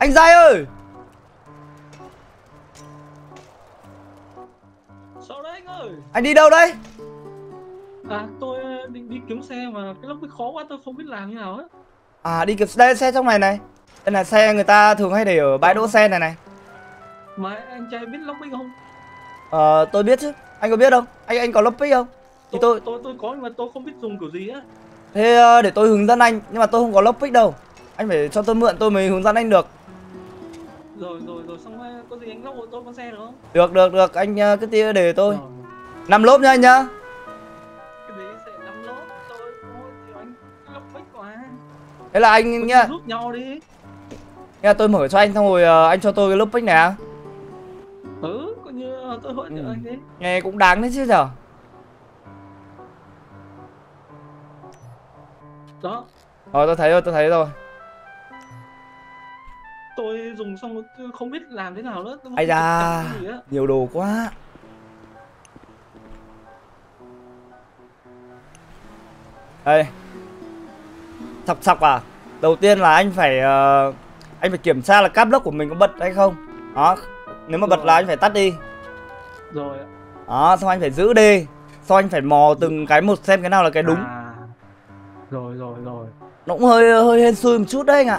Anh Giai ơi. Sao đấy anh ơi? Anh đi đâu đấy? À tôi định đi kiếm xe mà cái lốc khó quá tôi không biết làm như nào á. À đi kịp đây, xe trong này này. Đây là xe người ta thường hay để ở bãi đỗ xe này này. Mà anh trai biết lốc bích không? Tôi biết chứ. Anh có biết không? Anh có lốc pick không? Thì Tôi có nhưng mà tôi không biết dùng kiểu gì á. thế để tôi hướng dẫn anh, nhưng mà tôi không có lốc pick đâu. Anh phải cho tôi mượn tôi mới hướng dẫn anh được. Rồi xong có gì anh lốc hộ tôi con xe được không? Được, anh cứ tia để tôi. Rồi. 5 lốp nha anh nhá. Cái gì sẽ lắm lốp tôi thôi thì anh lốc bích quá. Thế là anh nhá. Giúp nhau đi. Nha, tôi mở cho anh xong rồi anh cho tôi cái lốp pick này à? Coi như tôi hỗ trợ anh đi. Nghe cũng đáng đấy chứ nhở. Đó. Rồi tôi thấy rồi. Tôi dùng xong tôi không biết làm thế nào nữa. Tôi Ây da, cái gì á. nhiều đồ quá. Đây. Sọc à? Đầu tiên là anh phải kiểm tra là cáp lốc của mình có bật hay không. Đó, nếu mà bật Rồi. là anh phải tắt đi. Rồi ạ. Đó, xong anh phải giữ đi. Xong anh phải mò từng cái một xem cái nào là cái đúng. À. Rồi. Nó cũng hơi hên xui một chút đấy anh ạ.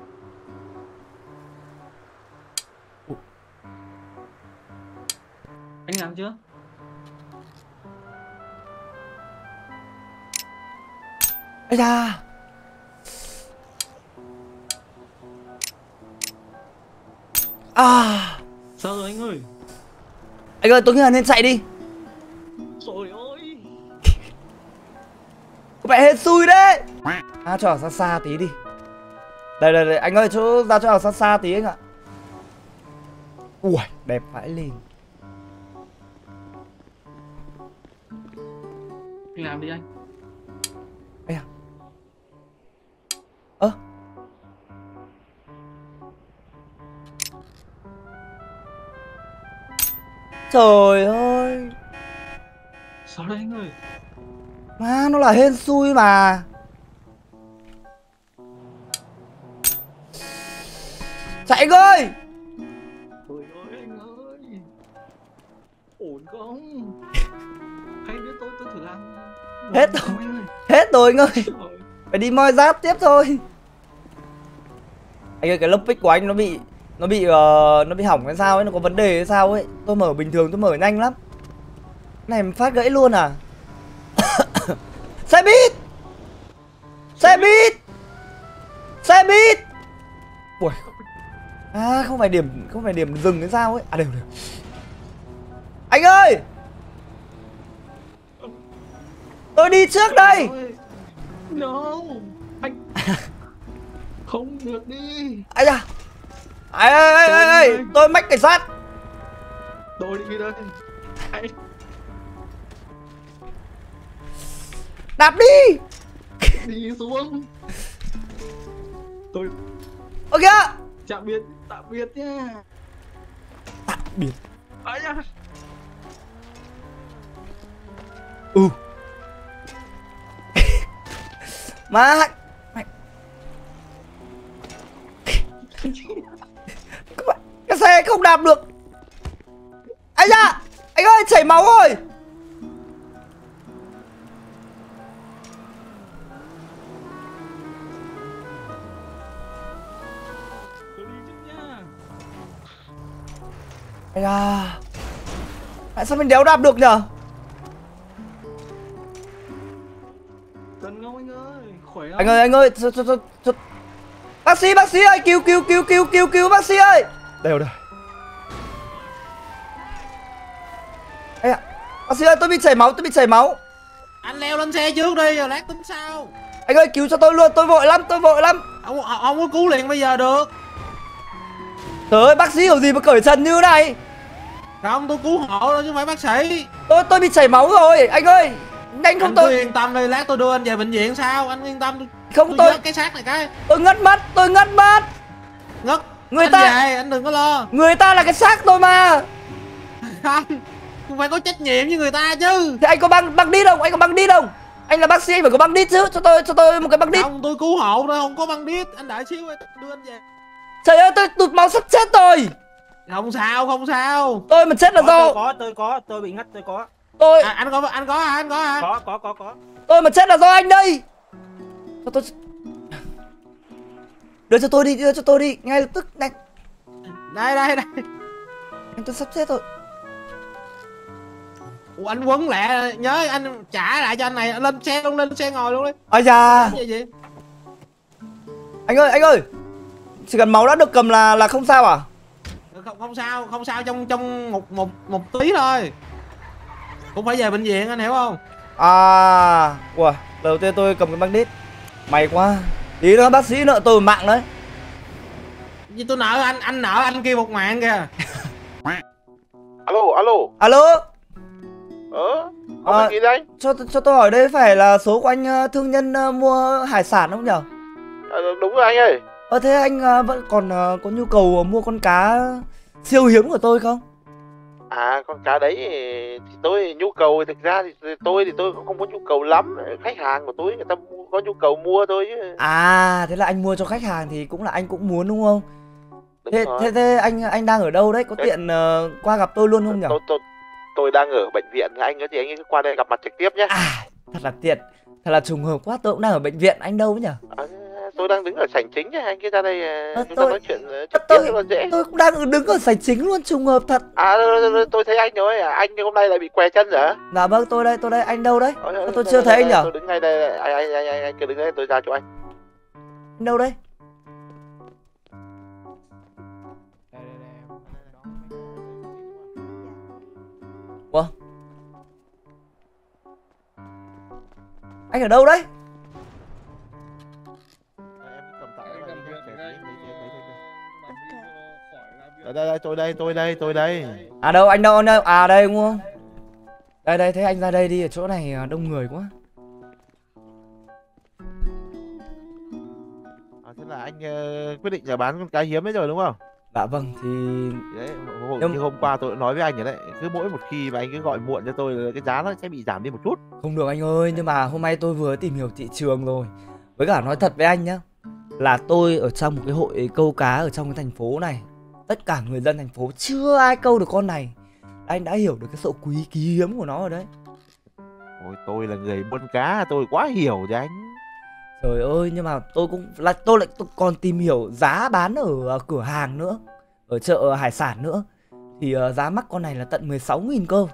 Anh làm chưa? Ây da. À. Sao rồi anh ơi? Anh ơi, tôi nghĩ là nên chạy đi. Trời ơi. Có vẻ hên xui đấy. Cho ở xa xa tí đi. Đây, anh ơi, chỗ ra cho ở xa xa tí anh ạ. Ui, đẹp vãi lên. Anh làm đi anh. Ây à. Ơ. Trời ơi. Sao đấy anh ơi? Má, nó là hên xui mà. Chạy anh ơi. Trời ơi anh ơi. Ổn không? Hay biết tôi thử làm. Hết rồi. Anh ơi. Hết rồi anh ơi. Trời. Phải đi moi giáp tiếp thôi. Anh ơi, cái lốc pick của anh nó bị hỏng hay sao ấy, nó có vấn đề hay sao ấy. Tôi mở bình thường tôi mở nhanh lắm. Này mà phát gãy luôn à? Xe buýt. Xe buýt. Xe buýt. Ui. À, không phải điểm dừng hay sao ấy. À đều. Anh ơi. Tôi đi trước đây. No. Anh. Không được đi. Ai da. Ê, tôi mách cảnh sát. Tôi đi đây. Anh. Đạp đi. Đi xuống. Tôi. Ơ kìa. Tạm biệt nha. Tạm biệt. Ai da. Má. Cái xe không đạp được. Anh da. Anh ơi, chảy máu rồi. Tôi đi trước nha. Ây da. Tại sao mình đéo đạp được nhở? Cần không anh ơi? Khỏe không? Anh ơi, thôi. Bác sĩ ơi, cứu bác sĩ ơi. Đều rồi. Ây à, bác sĩ ơi, tôi bị chảy máu. Anh leo lên xe trước đi rồi lát tính sau. Anh ơi, cứu cho tôi luôn, tôi vội lắm. Không có cứu liền bây giờ được. Trời ơi, bác sĩ kiểu gì mà cởi trần như này. Không, tôi cứu hộ đâu chứ không phải bác sĩ. Tôi bị chảy máu rồi, anh ơi. Nhanh không Anh tôi. cứ yên tâm đi, lát tôi đưa anh về bệnh viện sao? Anh yên tâm. Không, tôi vớt cái xác này cái. Tôi ngất mất. Ngất. Người Anh ta về, anh đừng có lo. Người ta là cái xác tôi mà. Không phải có trách nhiệm với người ta chứ. Thì anh có băng đít không? Anh là bác sĩ, anh phải có băng đít chứ. Cho tôi một cái băng đít. Không, tôi cứu hộ thôi, không có băng đít. Anh đợi xíu, đưa anh về. Trời ơi, tôi tụt máu sắp chết rồi. Không sao, không sao. Tôi mà chết là do tôi bị ngất, tôi có. tôi Anh có hả? Có. tôi mà chết là do anh đây. Tôi đưa cho tôi đi ngay lập tức này. Đây. Anh tôi sắp chết rồi. Ủa, anh quấn lẹ, nhớ anh trả lại cho anh này. Lên xe ngồi luôn đi. Ây da. Gì? Anh ơi, chỉ cần máu đã được cầm là không sao à? Không sao trong một tí thôi. Cũng phải về bệnh viện, anh hiểu không? À, ủa, đầu tiên tôi cầm cái băng đít. May quá. Tí nữa bác sĩ nợ tôi một mạng đấy. Vì tôi nợ anh nợ anh kia một mạng kìa. Alo. Có gì đấy? Cho tôi hỏi đây phải là số của anh thương nhân mua hải sản không nhở? Đúng rồi anh ơi. Thế anh vẫn còn có nhu cầu mua con cá siêu hiếm của tôi không? À, con cá đấy thì tôi nhu cầu, thực ra thì tôi cũng không có nhu cầu lắm. Khách hàng của tôi người ta có nhu cầu mua thôi chứ. À, thế là anh mua cho khách hàng thì cũng là anh cũng muốn đúng không? Thế anh đang ở đâu đấy? Có tiện qua gặp tôi luôn không nhỉ? Tôi đang ở bệnh viện, anh thì anh cứ qua đây gặp mặt trực tiếp nhé. À, thật là tiện. Thật là trùng hợp quá, tôi cũng đang ở bệnh viện. Anh đâu nhỉ? Tôi đang đứng ở sảnh chính nhé, anh cứ ra đây chúng ta nói chuyện trực tiếp cho nó dễ. Tôi cũng đang đứng ở sảnh chính luôn, trùng hợp thật. À, tôi thấy anh rồi, anh hôm nay lại bị què chân rồi hả? Dạ vâng, tôi đây, anh đâu đấy? Tôi chưa thấy anh nhỉ? Tôi đứng ngay đây, anh cứ đứng đây, tôi ra chỗ anh. Anh đâu đấy? Ủa? Anh ở đâu đấy? Tôi đây. À đâu, anh đâu? À đây đúng không? Đây, thế anh ra đây đi, ở chỗ này đông người quá. Thế là anh quyết định là bán con cá hiếm ấy rồi đúng không? Dạ vâng, thì... Đấy, như hôm qua tôi đã nói với anh rồi đấy. Cứ mỗi một khi mà anh cứ gọi muộn cho tôi, cái giá nó sẽ bị giảm đi một chút. Không được anh ơi, nhưng mà hôm nay tôi vừa tìm hiểu thị trường rồi. Với cả nói thật với anh nhá, là tôi ở trong một cái hội câu cá ở trong cái thành phố này. Tất cả người dân thành phố chưa ai câu được con này. Anh đã hiểu được cái sự quý hiếm của nó rồi đấy. Ôi, tôi là người buôn cá, tôi quá hiểu chứ anh. Trời ơi, nhưng mà tôi lại còn tìm hiểu giá bán ở cửa hàng nữa, ở chợ hải sản nữa. Thì giá mắc con này là tận 16.000 cơ.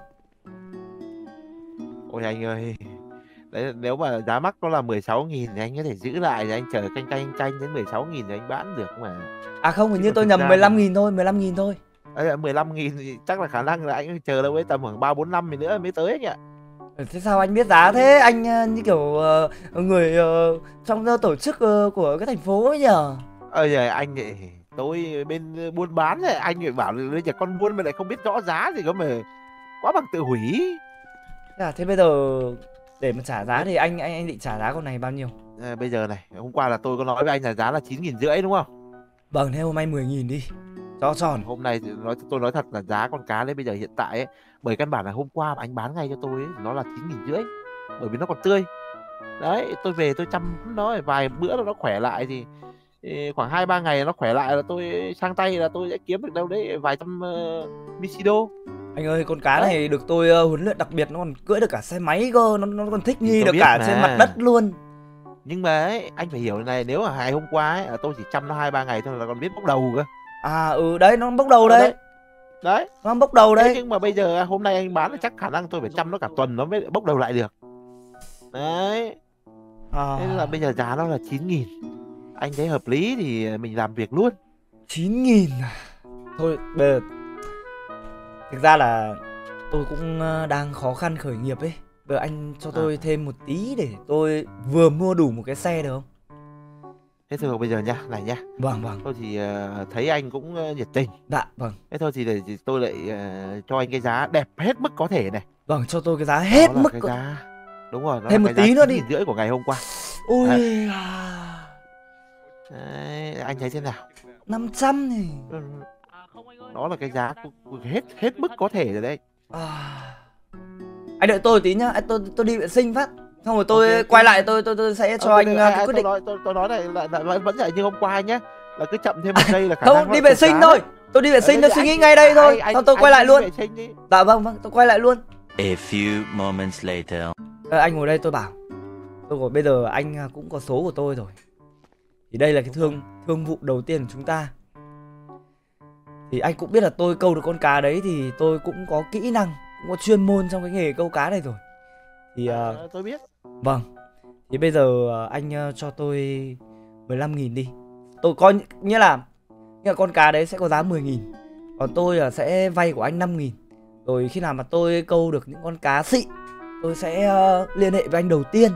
Ôi anh ơi, đấy, nếu mà giá mắc nó là 16.000 thì anh có thể giữ lại, thì anh chờ canh đến 16.000 thì anh bán được mà. À không, hình như tôi nhầm 15.000 thôi, 15.000 thôi. Đấy, 15.000 thì chắc là khả năng là anh chờ đâu ấy tầm khoảng 3-4 năm nữa mới tới anh ạ. Thế sao anh biết giá thế? Anh như kiểu người trong tổ chức của cái thành phố ấy nhờ? Giờ anh tôi bên buôn bán này, anh phải bảo là giờ con buôn mà lại không biết rõ giá thì có mà quá bằng tự hủy. Thế bây giờ để mà trả giá thì anh định trả giá con này bao nhiêu? Bây giờ này, hôm qua là tôi có nói với anh là giá là 9.500 đúng không? Vâng, thế hôm nay 10.000 đi. Cho tròn. Hôm nay tôi nói thật là giá con cá đấy bây giờ hiện tại ấy, bởi căn bản là hôm qua mà anh bán ngay cho tôi ấy, nó là 9.500, bởi vì nó còn tươi. Đấy, tôi về tôi chăm nó vài bữa nó khỏe lại thì khoảng 2-3 ngày nó khỏe lại là tôi sang tay là tôi sẽ kiếm được đâu đấy vài trăm Misido. Anh ơi, con cá này được tôi huấn luyện đặc biệt, nó còn cưỡi được cả xe máy cơ, nó còn thích nghi được cả trên mặt đất luôn. Nhưng mà ấy, anh phải hiểu này, nếu mà ngày hôm qua ấy, tôi chỉ chăm nó 2-3 ngày thôi là còn biết bốc đầu cơ. À đấy, nó bốc đầu đấy. Đấy, nó bốc đầu đấy. Nhưng mà bây giờ hôm nay anh bán thì chắc khả năng tôi phải chăm nó cả tuần nó mới bốc đầu lại được. Đấy. Thế là bây giờ giá nó là 9.000. Anh thấy hợp lý thì mình làm việc luôn. 9.000 à? Thôi bây giờ thực ra là tôi cũng đang khó khăn khởi nghiệp ấy. Bây giờ anh cho tôi thêm một tí để tôi vừa mua đủ một cái xe được không? Thế thôi bây giờ nha, này nha. Vâng. Thôi thì thấy anh cũng nhiệt tình. Dạ, vâng. Thế thôi thì tôi lại cho anh cái giá đẹp hết mức có thể này. Vâng, cho tôi cái giá hết mức. Cái giá... Đúng rồi, nó thêm là một cái tí giá nữa đi. 9.500 của ngày hôm qua. Ôi Đấy, anh thấy thế nào? 500 thì đó là cái giá hết mức có thể rồi đấy. Anh đợi tôi tí nhá, tôi đi vệ sinh phát. Xong rồi tôi quay lại tôi sẽ cho anh cái quyết định. Tôi nói này là vẫn dạy như hôm qua nhé. là cứ chậm thêm một giây là khả Không, năng đi nó vệ tụt sinh giá thôi. đấy. Tôi đi vệ sinh, tôi Đấy, suy nghĩ anh- ngay đây thôi. Xong tôi quay lại đi luôn. vệ sinh đi. Dạ vâng, tôi quay lại luôn. A few moments later. Anh ngồi đây tôi bảo. Tôi bảo bây giờ anh cũng có số của tôi rồi. Thì đây là cái thương vụ đầu tiên của chúng ta. Thì anh cũng biết là tôi câu được con cá đấy thì tôi cũng có kỹ năng, cũng có chuyên môn trong cái nghề câu cá này rồi. Thì Tôi biết. vâng. Thì bây giờ anh cho tôi 15.000 đi. Tôi coi như là con cá đấy sẽ có giá 10.000. Còn tôi sẽ vay của anh 5.000. Rồi khi nào mà tôi câu được những con cá xịn, tôi sẽ liên hệ với anh đầu tiên.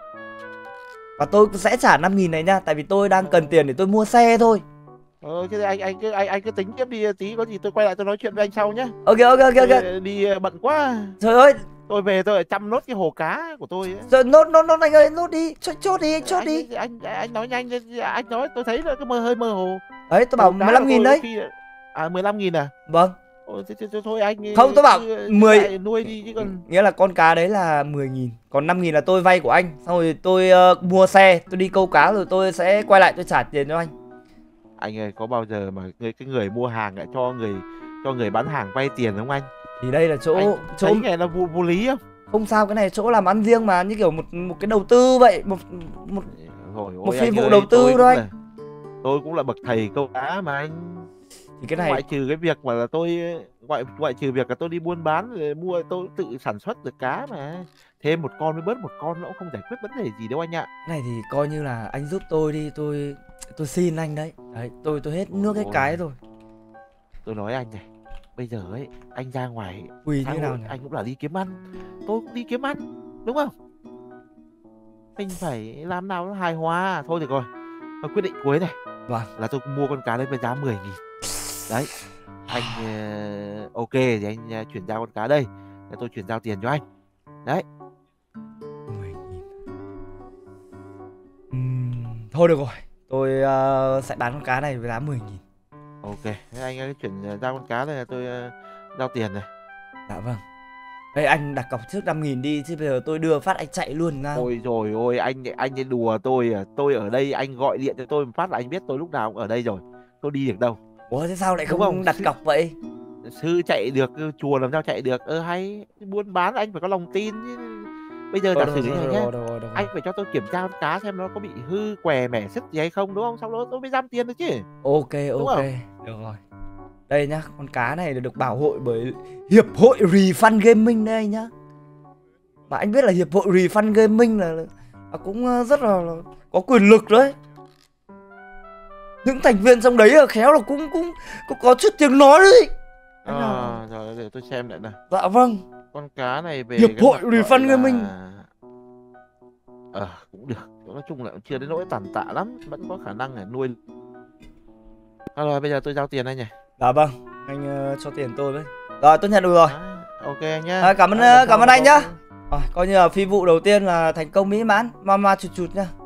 Và tôi sẽ trả 5.000 này nha. Tại vì tôi đang cần tiền để tôi mua xe thôi. Thế thì anh cứ tính tiếp đi, tí có gì tôi quay lại tôi nói chuyện với anh sau nhé. Ok. Tôi đi bận quá. Trời ơi. Tôi về tôi phải chăm nốt cái hồ cá của tôi ấy. Rồi nốt anh ơi, nốt đi. Chốt đi, anh chốt đi. Anh nói nhanh lên, anh nói tôi thấy là cái hơi mơ hồ. Đấy, tôi bảo Hồ cá 15.000 của đấy. tôi 15.000 à? Vâng. Thôi anh Không, tôi bảo 10 nuôi đi chứ còn. Nghĩa là con cá đấy là 10.000. Còn 5.000 là tôi vay của anh. Xong rồi tôi mua xe, tôi đi câu cá rồi tôi sẽ quay lại tôi trả tiền cho anh. Anh ơi, có bao giờ mà cái người mua hàng lại cho người bán hàng vay tiền không anh? Thì đây là chỗ Thấy nghe nó vô lý không? không sao, cái này chỗ làm ăn riêng mà, như kiểu một cái đầu tư vậy, một Ôi, phi anh vụ ơi, đầu tư thôi anh. Tôi cũng là bậc thầy câu cá mà anh. Thì cái này Ngoại trừ cái việc mà là tôi ngoại trừ việc là tôi đi buôn bán rồi tôi tự sản xuất được cá mà. Thêm một con với bớt một con nó cũng không giải quyết vấn đề gì đâu anh ạ. cái này thì coi như là anh giúp tôi đi, tôi xin anh đấy. Đấy, tôi hết nước hết cái rồi. Tôi nói anh này, bây giờ ấy anh ra ngoài Quỳ xã như hội, nào nhỉ? anh cũng là đi kiếm ăn, tôi cũng đi kiếm ăn, đúng không? Mình phải làm nào nó hài hòa. Thôi được rồi, tôi quyết định cuối này. Vâng. Là tôi mua con cá đấy với giá 10.000. Đấy. Anh ok thì anh chuyển giao con cá đây. Để tôi chuyển giao tiền cho anh. Đấy. 10.000. Thôi được rồi. Tôi sẽ bán con cá này với giá 10.000. Ok, thế anh cứ chuyển giao con cá này là tôi giao tiền này. Dạ vâng. Đây anh đặt cọc trước 5.000 đi, chứ bây giờ tôi đưa phát anh chạy luôn nào. Ôi rồi ôi, anh ấy đùa tôi à. Tôi ở đây, anh gọi điện cho tôi một phát là anh biết tôi lúc nào cũng ở đây rồi. Tôi đi được đâu. Ủa thế sao lại Đúng không không? đặt cọc vậy? Sư chạy được, chùa làm sao chạy được. Hay buôn bán anh phải có lòng tin chứ. Bây giờ giả sử như này nhé, anh phải cho tôi kiểm tra con cá xem nó có bị hư què mẻ sứt gì hay không, đúng không? Sau đó tôi mới giam tiền được chứ. Ok. không? Được rồi. Đây nhá, con cá này được bảo hộ bởi Hiệp hội Refund Gaming đây nhá. Mà anh biết là Hiệp hội Refund Gaming là cũng rất là có quyền lực đấy. Những thành viên trong đấy là khéo là cũng có chút tiếng nói đấy. Rồi để tôi xem lại nào. Dạ vâng. Con cá này về Hiệp cái hội mặt Refund gọi là- Gaming. Cũng được. Nói chung là cũng chưa đến nỗi tàn tạ lắm, vẫn có khả năng để nuôi. Rồi bây giờ tôi giao tiền anh nhỉ. Dạ vâng, anh cho tiền tôi với. Rồi tôi nhận được rồi. Ok anh nhá. Cảm ơn anh nhá. Rồi, coi như là phi vụ đầu tiên là thành công mỹ mãn. Mama chụt nhá.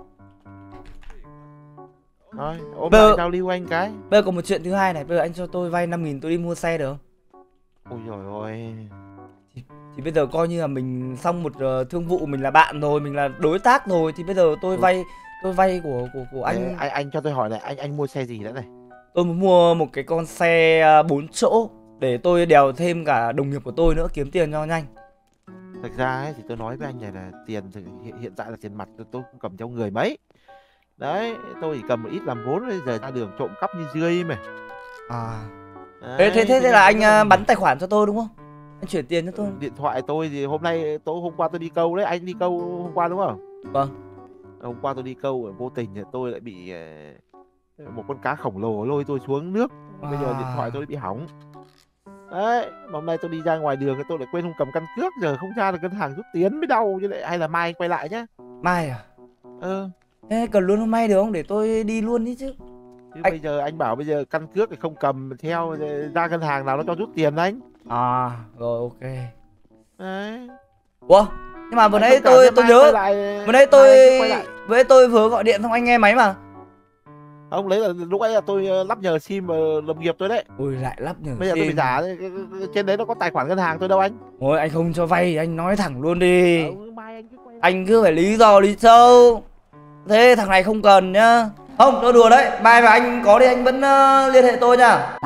Rồi, ôm Bây giờ- lại giao lưu anh cái. Bây giờ còn một chuyện thứ hai này, bây giờ anh cho tôi vay 5.000 tôi đi mua xe được không? Ôi trời ơi. Thì bây giờ coi như là mình xong một thương vụ, mình là bạn rồi, mình là đối tác rồi, thì bây giờ tôi vay của anh. Anh cho tôi hỏi này, anh mua xe gì đã này? Tôi muốn mua một cái con xe 4 chỗ để tôi đèo thêm cả đồng nghiệp của tôi nữa, kiếm tiền cho nhanh. Thực ra ấy, thì tôi nói với anh này là tiền thì hiện tại là tiền mặt tôi không cầm trong người mấy. Đấy, tôi chỉ cầm một ít làm vốn, bây giờ ra đường trộm cắp như dươi mà. Thế Đấy, là nên anh là bắn tài khoản cho tôi đúng không? Anh chuyển tiền cho tôi. điện thoại tôi thì hôm qua tôi đi câu đấy, anh đi câu hôm qua đúng không? Vâng. Hôm qua tôi đi câu vô tình thì tôi lại bị một con cá khổng lồ lôi tôi xuống nước. Bây giờ điện thoại tôi bị hỏng. Đấy, mà hôm nay tôi đi ra ngoài đường tôi lại quên không cầm căn cước, giờ không ra được ngân hàng rút tiền mới đau, như lại hay là mai quay lại nhá. Mai à? Ừ. Thế cần luôn hôm nay được không? Để tôi đi luôn đi chứ. Chứ bây giờ anh bảo bây giờ căn cước thì không cầm theo ra ngân hàng nào nó cho rút tiền anh. Rồi ok. Đấy. Ủa? Nhưng mà vừa Anh nãy thông cảm tôi cho mai nhớ quay lại, vừa nãy quay lại. tôi vừa gọi điện xong anh nghe máy mà. Ông lấy là lúc ấy là tôi lắp nhờ sim đồng nghiệp tôi đấy. Ui lại lắp nhờ Bây giờ tôi sim. bị giả trên đấy nó có tài khoản ngân hàng tôi đâu anh. Ôi anh không cho vay, anh nói thẳng luôn đi. Mai anh cứ quay lại. Anh cứ phải lý do lý châu. Thế thằng này không cần nhá. Không, tôi đùa đấy. Mai mà anh có thì anh vẫn liên hệ tôi nha.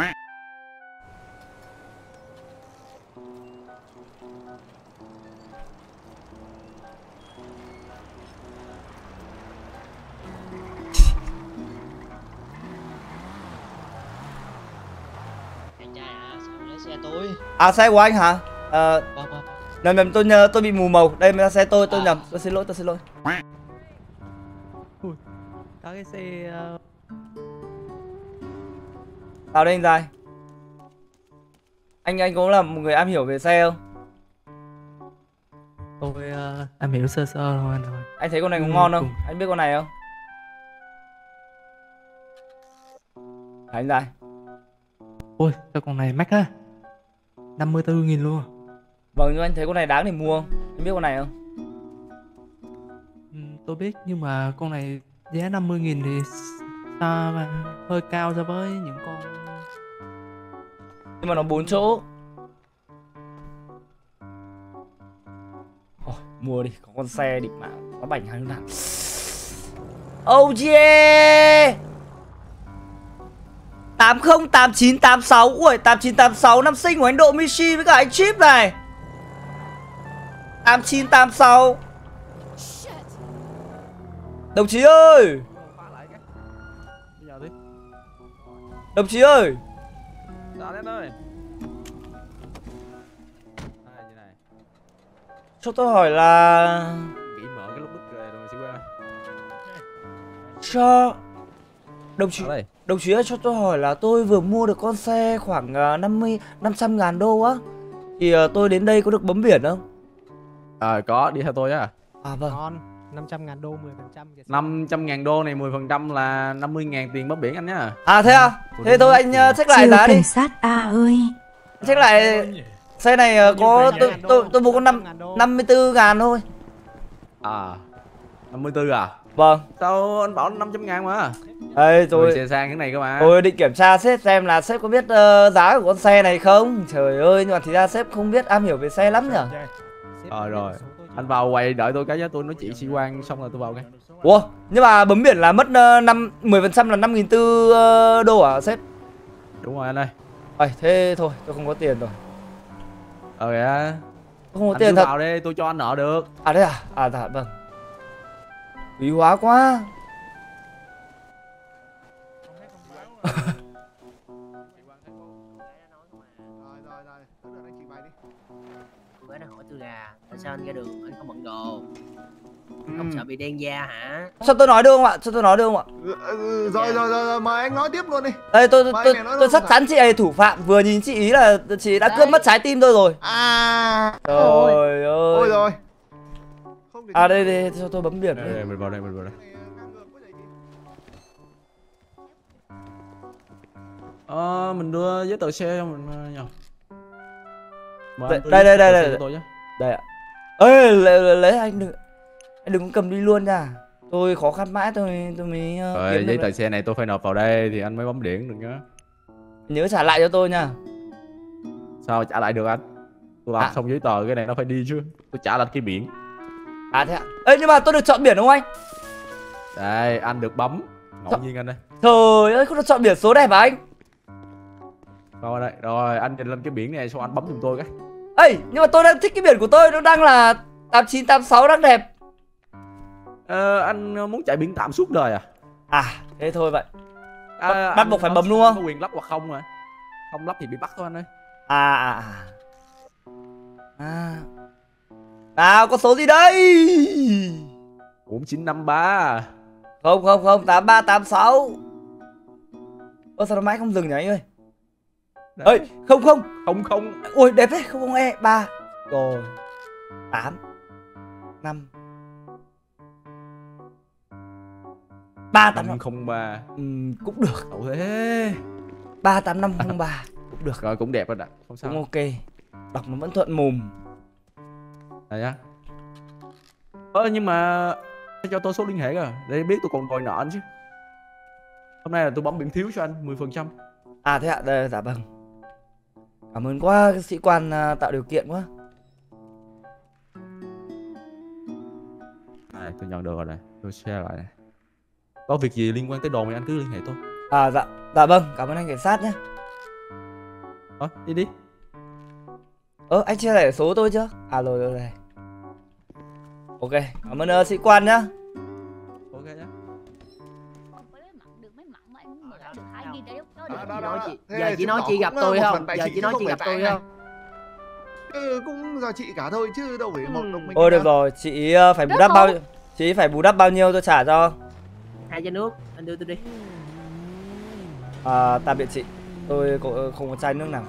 Anh trai à, sao lấy xe tôi? À, xe của anh hả? Vâng. Nhầm, tôi bị mù màu. Đây là xe tôi nhầm. Tôi xin lỗi. Các cái xe Vào đây anh trai. Anh cũng là một người am hiểu về xe không? tôi am hiểu sơ sơ thôi anh ơi. Anh thấy con này có ngon không? Anh biết con này không? Anh trai. Ôi sao con này mắc á, 54.000 luôn. Vâng, nhưng anh thấy con này đáng để mua không? Anh biết con này không? Tôi biết nhưng mà con này giá 50.000 thì sao mà hơi cao so với những con. Nhưng mà nó 4 chỗ. Ôi, mua đi, có con xe địch mà có bảnh hay nào. Oh yeah. 80, 89, 86. Ui, 89, 86 năm sinh của anh Độ Michi với cả anh Chip này. 89, 86. Đồng chí ơi. Đồng chí ơi. Dạ lên ơi. Cho tôi hỏi là Nghĩ mở cái lúc bức rồi đồng chí quen. cho Đây. đồng chí ơi, cho tôi hỏi là tôi vừa mua được con xe khoảng 500.000 đô á. Thì tôi đến đây có được bấm biển không? Có, đi theo tôi á. À vâng. Ngon, 500.000 đô 10%. 500.000 đô này 10% là 50.000 tiền bấm biển anh nhá. À thế à? Thế thôi anh check lại giá đi. Cảnh sát A ơi. Check lại xe này có tôi mua có 54.000 thôi. À 54 à? Vâng. Sao anh bảo 500.000 mà? Đây tôi xe sang cái này cơ mà. tôi định kiểm tra sếp xem là sếp có biết giá của con xe này không. Trời ơi, nhưng mà thì ra sếp không biết am hiểu về xe lắm nhở. Rồi. Anh vào quầy đợi tôi cái giá, tôi nói chuyện sĩ quan xong rồi tôi vào cái. Ủa, nhưng mà bấm biển là mất 10% là 5.400 đô à sếp? Đúng rồi anh ơi. Thế thôi, tôi không có tiền rồi. Kìa. Tôi không có Anh tiền cứ thật. vào đi, tôi cho anh nợ được. À đấy à? À dạ vâng. Quý hóa quá. Bữa nào hỏi tôi là tại sao anh ra đường anh không bận đồ? Anh không sợ bị đen da hả? Cho tôi nói được không ạ? Cho tôi nói được không ạ? Rồi, mời anh nói tiếp luôn đi. Đây Mày này nói tôi luôn chắc hả? chắn chị ấy thủ phạm. Vừa nhìn chị ý là chị đã cướp mất trái tim tôi rồi. À. Trời ơi. Ôi rồi. À đây cho tôi bấm biển đi. Đây, mình vào đây. Mình đưa giấy tờ xe cho mình nhờ. Đây. Tôi Đây ạ. Ê, lấy anh đừng có cầm đi luôn nha. Tôi khó khăn mãi tôi mới kiếm giấy được tờ đấy. xe này tôi phải nộp vào đây thì anh mới bấm điện được nhá. Nhớ trả lại cho tôi nha. Sao trả lại được anh? Tôi làm xong giấy tờ cái này nó phải đi chứ. Tôi trả lại cái biển. À thế ạ. Ê, nhưng mà tôi được chọn biển không anh? Đây, anh được bấm. Ngẫu nhiên anh đây. Trời ơi, không được chọn biển số đẹp hả anh? Rồi đây, rồi anh nhìn lên cái biển này xong anh bấm giùm tôi cái. Ê, nhưng mà tôi đang thích cái biển của tôi, nó đang là 89, 86 đang đẹp. Anh muốn chạy biển tạm suốt đời à? À, thế thôi vậy. Bắt Anh buộc phải bấm đúng không? có quyền lắp hoặc không mà. Không lắp thì bị bắt thôi anh ơi. Nào, có số gì đây? 4953. Không, 83, 86. Ơ sao nó mãi không dừng nhỉ anh ơi? Ê, không. Ui, đẹp đấy, 00E3. Rồi. 8 5 385. 503. Cũng được. Ủa thế. 38503 cũng được. Rồi cũng đẹp rồi đó, không sao. Cũng ok. Đọc nó vẫn thuận mồm. Đây nhá. Nhưng mà cho tôi số liên hệ cơ, để biết tôi còn đòi nợ anh chứ. Hôm nay là tôi bấm biển thiếu cho anh 10%. À thế ạ, đây, dạ vâng. Cảm ơn quá, sĩ quan tạo điều kiện quá. Này, tôi nhận được rồi này, tôi share lại này. Có việc gì liên quan tới đồn thì anh cứ liên hệ tôi. À dạ vâng, cảm ơn anh cảnh sát nhé. Thôi đi đi. Anh chia sẻ số tôi chưa? À rồi rồi. Ok, cảm ơn sĩ quan nhá. Ok nhá. Giờ chị nói chị gặp tôi không? Giờ chị nói chị gặp tôi không? Cũng do chị cả thôi chứ đâu phải một mình. Ôi được rồi, chị phải bù đắp bao chị phải bù đắp bao nhiêu tôi trả cho. 2 chai nước, anh đưa tôi đi. Tạm biệt chị. Tôi không có chai nước nào.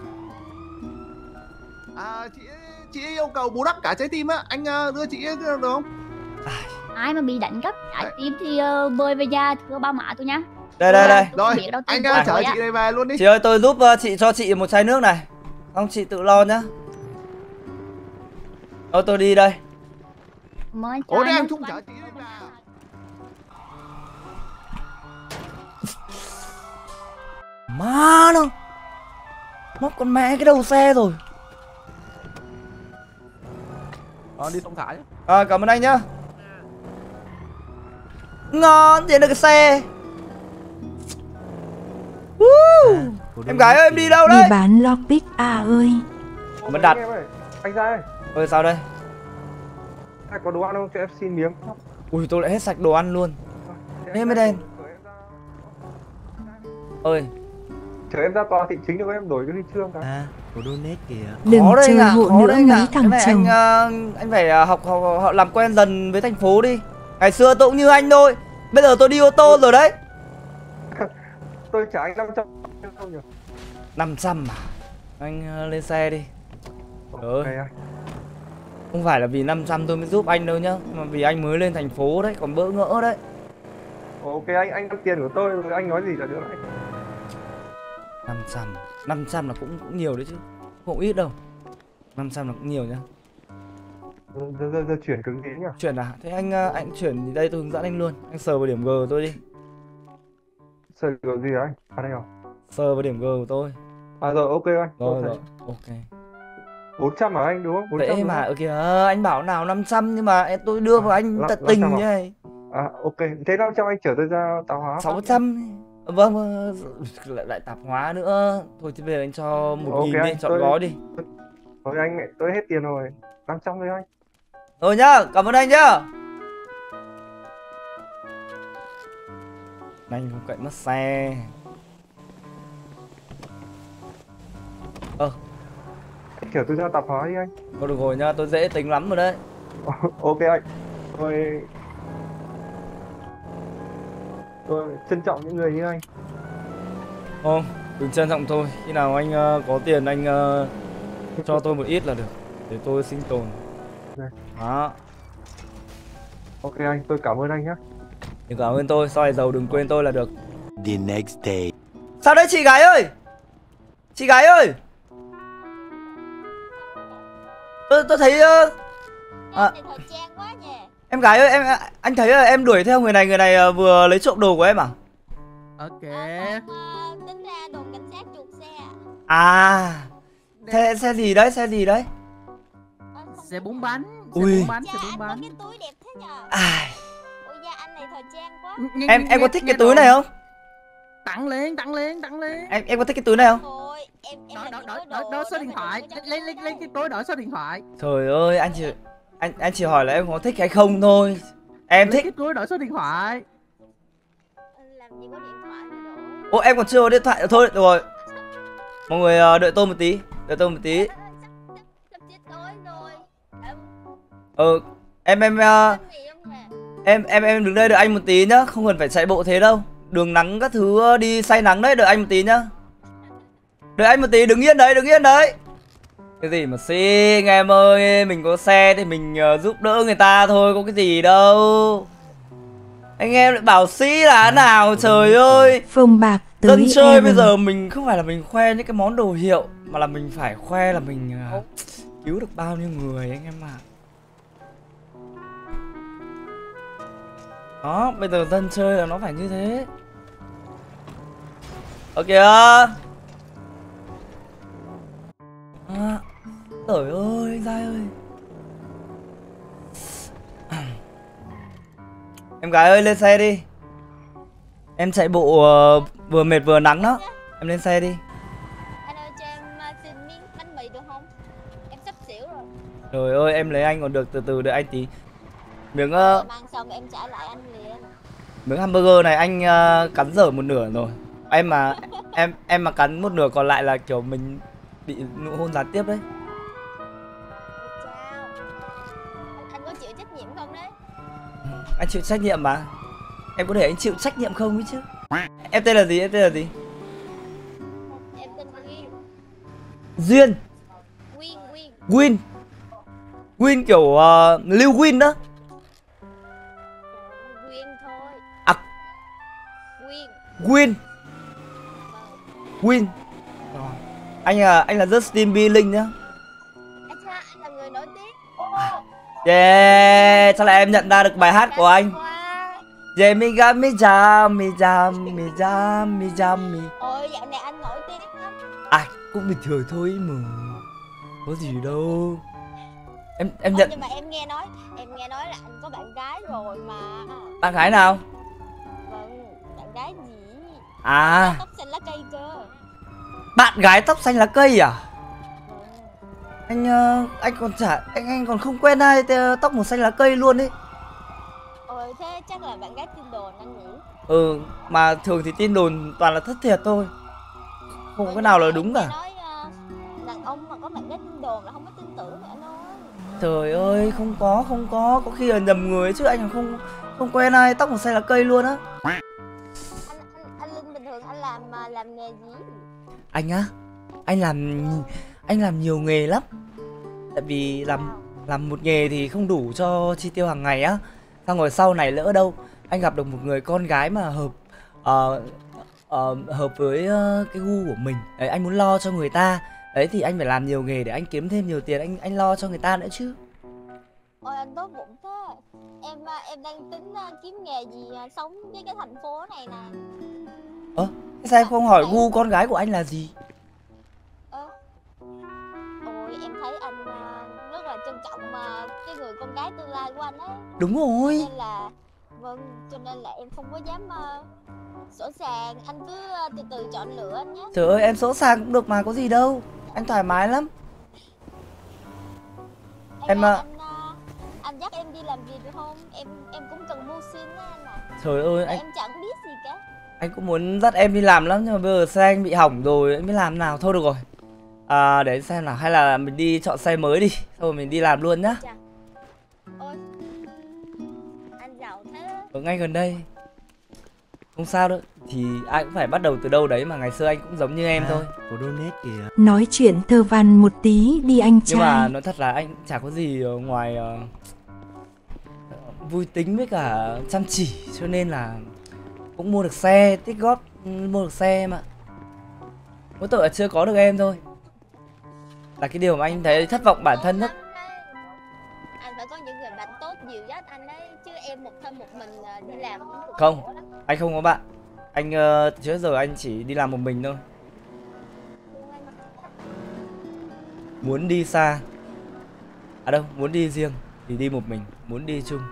Chị yêu cầu bù đắp cả trái tim á, anh đưa chị được không? Ai mà bị đánh cắp trái tim thì bơi về nhà thưa ba má tôi nhá. Đây. Rồi, anh chở chị này về luôn đi. Chị ơi, tôi giúp cho chị một chai nước này. Không, chị tự lo nhá. Tôi đi đây. Ủa đấy, anh không chở chị đi vào. Má nó móc con mẹ cái đầu xe rồi. Đi thông thả nhé. Cảm ơn anh nhá. Ngon, tiền được cái xe. Em gái ơi, em đi đâu đấy? Đi bán lockpick ơi. Mất đặt. Anh ra ơi. Ơi sao đây? Anh có đồ ăn không? Cho em xin miếng. Ui, tôi lại hết sạch đồ ăn luôn. Thế mới đen. Ơi. Chờ em ra tòa thị chính được em đổi cái huy chương cái. Có donate kìa. Đừng chơi hộ nữa mấy thằng chồng. Anh phải học làm quen dần với thành phố đi. Ngày xưa tôi cũng như anh thôi. Bây giờ tôi đi ô tô rồi đấy. Tôi trả anh 500 không nhỉ? 500 à? Anh lên xe đi. Ok anh. Không phải là vì 500 tôi mới giúp anh đâu nhá, mà vì anh mới lên thành phố đấy, còn bỡ ngỡ đấy. Ok anh có tiền của tôi rồi, anh nói gì cả nữa anh. 500 là cũng nhiều đấy chứ, không ít đâu. 500 là cũng nhiều nhá. Giờ chuyển cứng tí nhỉ? Chuyển à? Thế anh chuyển thì đây tôi hướng dẫn anh luôn. Anh sờ vào điểm G của tôi đi. Sờ vào gì anh? Đây không? Sờ vào điểm G của tôi. Rồi ok anh. Rồi, ok. 400 hả anh đúng không? 400 vậy mà ở kìa, anh bảo nào 500 nhưng mà tôi đưa vào anh tận tình như này. Ok, thế 500 anh chở tôi ra tạp hóa. 600. Vâng, lại tạp hóa nữa. Thôi thì bây giờ anh cho 1.000 đi, chọn gói đi. Thôi anh, tôi hết tiền rồi. 500 thôi anh. Rồi nhá, cảm ơn anh nhá. Anh không cậy mất xe. Anh chở tôi ra tạp hóa đi anh. Thôi được rồi nhá, tôi dễ tính lắm rồi đấy. Ok anh. Tôi trân trọng những người như anh. Không, đừng trân trọng tôi. Khi nào anh có tiền anh cho tôi một ít là được, để tôi sinh tồn. Đó. Ok anh, tôi cảm ơn anh nhé. Đừng cảm ơn tôi, sau này giàu đừng quên tôi là được. The next day. Sao đấy chị gái ơi? Chị gái ơi, tôi thấy em gái ơi, anh thấy em đuổi theo người này vừa lấy trộm đồ của em à? Ok. Tính ra đồn cảnh sát chuột xe. À, xe gì đấy, xe gì đấy? Xe 4 bánh. Ui. 4 bánh, xe 4 bánh. Cái túi đẹp thế nhờ. Ôi da, anh này thời trang quá. Em có thích cái túi này không? Tặng liền. Em có thích cái túi này không? Thôi, em Đổi số điện thoại. Lấy cái túi đổi số điện thoại. Trời ơi, anh chỉ hỏi là em có thích hay không thôi. Em thích. Cái túi đổi số điện thoại. Làm gì có điện thoại mà đổi. Ô, em còn chưa có điện thoại. Thôi được rồi. Mọi người đợi tôi một tí. Sắp chết tối rồi. Em đứng đây đợi anh một tí nhá, không cần phải chạy bộ thế đâu. Đường nắng các thứ đi say nắng đấy, đợi anh một tí nhá. Đợi anh một tí, đứng yên đấy. Cái gì mà xin, em ơi, mình có xe thì mình giúp đỡ người ta thôi, có cái gì đâu. Anh em lại bảo sĩ là nào, trời ơi. Phông bạc Dân chơi bây giờ mình không phải là mình khoe những cái món đồ hiệu, mà là mình phải khoe là mình cứu được bao nhiêu người anh em ạ. Đó, bây giờ dân chơi là nó phải như thế. Ok kìa. Trời ơi, anh Giai ơi. Em gái ơi, lên xe đi. Em chạy bộ vừa mệt vừa nắng đó. Em lên xe đi. Anh ơi cho em xin miếng bánh mì được không? Em sắp xỉu rồi. Trời ơi em lấy anh còn được, từ từ đợi anh tí. Miếng Em ăn xong em trả lại anh liền. miếng hamburger này anh cắn dở một nửa rồi. Em mà cắn một nửa còn lại là kiểu mình bị nụ hôn gián tiếp đấy. Chào. Anh có chịu trách nhiệm không đấy? Anh chịu trách nhiệm mà. Em có để anh chịu trách nhiệm không ấy chứ. Em tên là gì? Em tên là gì? Em tên là Duyên. Duyên. Win. Win kiểu Lưu Win đó. Win thôi. À. Win. Win. Anh là Justin Bieber nhá. Anh là người nổi tiếng. Yeah, chắc là em nhận ra được bài hát của anh. Yeah, mi ga mi jam mi jam mi jam mi jam mi. Ôi dạo này anh nổi tiếng lắm. À, cũng bình thường thôi mà. Có gì đâu. Em nhận. Nhưng mà em nghe nói là anh có bạn gái rồi mà. Bạn gái nào? Vâng, bạn gái gì? À, Tóc xanh lá cây cơ. bạn gái tóc xanh lá cây à? Anh còn anh còn không quen ai tóc màu xanh lá cây luôn ấy. Ôi thế chắc là bạn gái tin đồn anh nhỉ? Ừ, mà thường thì tin đồn toàn là thất thiệt thôi. Không có cái nào là đúng cả. Nói đàn ông mà có bạn gái tin đồn là không có tin tưởng nữa thôi. Trời ơi, không có khi là nhầm người chứ anh không quen ai tóc màu xanh lá cây luôn á. Anh Linh bình thường anh làm nghề gì? Anh á, anh làm nhiều nghề lắm. Tại vì làm một nghề thì không đủ cho chi tiêu hàng ngày á. Xong rồi sau này lỡ đâu anh gặp được một người con gái mà hợp với cái gu của mình. Đấy, anh muốn lo cho người ta. Đấy thì anh phải làm nhiều nghề để anh kiếm thêm nhiều tiền, anh lo cho người ta nữa chứ. Ôi anh tốt bụng thế. Em đang tính kiếm nghề gì sống với cái thành phố này nè. Sao em không hỏi gu con gái của anh là gì? Ôi em thấy anh rất là trân trọng cái người con gái tương lai của anh ấy. Đúng rồi. Cho nên là em không có dám sỗ sàng, anh cứ từ từ chọn lựa anh nhé. Trời ơi em sỗ sàng cũng được mà, có gì đâu. Anh thoải mái lắm. Anh dắt em đi làm việc được không? Em cũng cần mưu sinh á anh ạ. Trời ơi em chẳng biết gì cả. Anh cũng muốn dắt em đi làm lắm nhưng mà bây giờ xe anh bị hỏng rồi, anh biết làm nào. Thôi được rồi. Để xem nào, hay là mình đi chọn xe mới đi, xong rồi mình đi làm luôn nhá. Ôi, anh giàu thế. Ở ngay gần đây. Không sao đâu, thì ai cũng phải bắt đầu từ đâu đấy mà, ngày xưa anh cũng giống như em thôi. Có donate kìa. Nói chuyện thơ văn một tí đi anh trai. Nhưng mà nói thật là anh chả có gì ngoài vui tính với cả chăm chỉ, cho nên là cũng mua được xe, tích góp mua được xe mà. Mỗi tội là chưa có được em thôi, là cái điều mà anh thấy thất vọng bản thân nhất. Anh phải có những người bạn tốt dìu dắt anh đấy, chứ em một thân một mình đi làm cũng không. Anh không có bạn. Anh trước giờ anh chỉ đi làm một mình thôi. Muốn đi xa, đâu, muốn đi riêng thì đi một mình, muốn đi chung.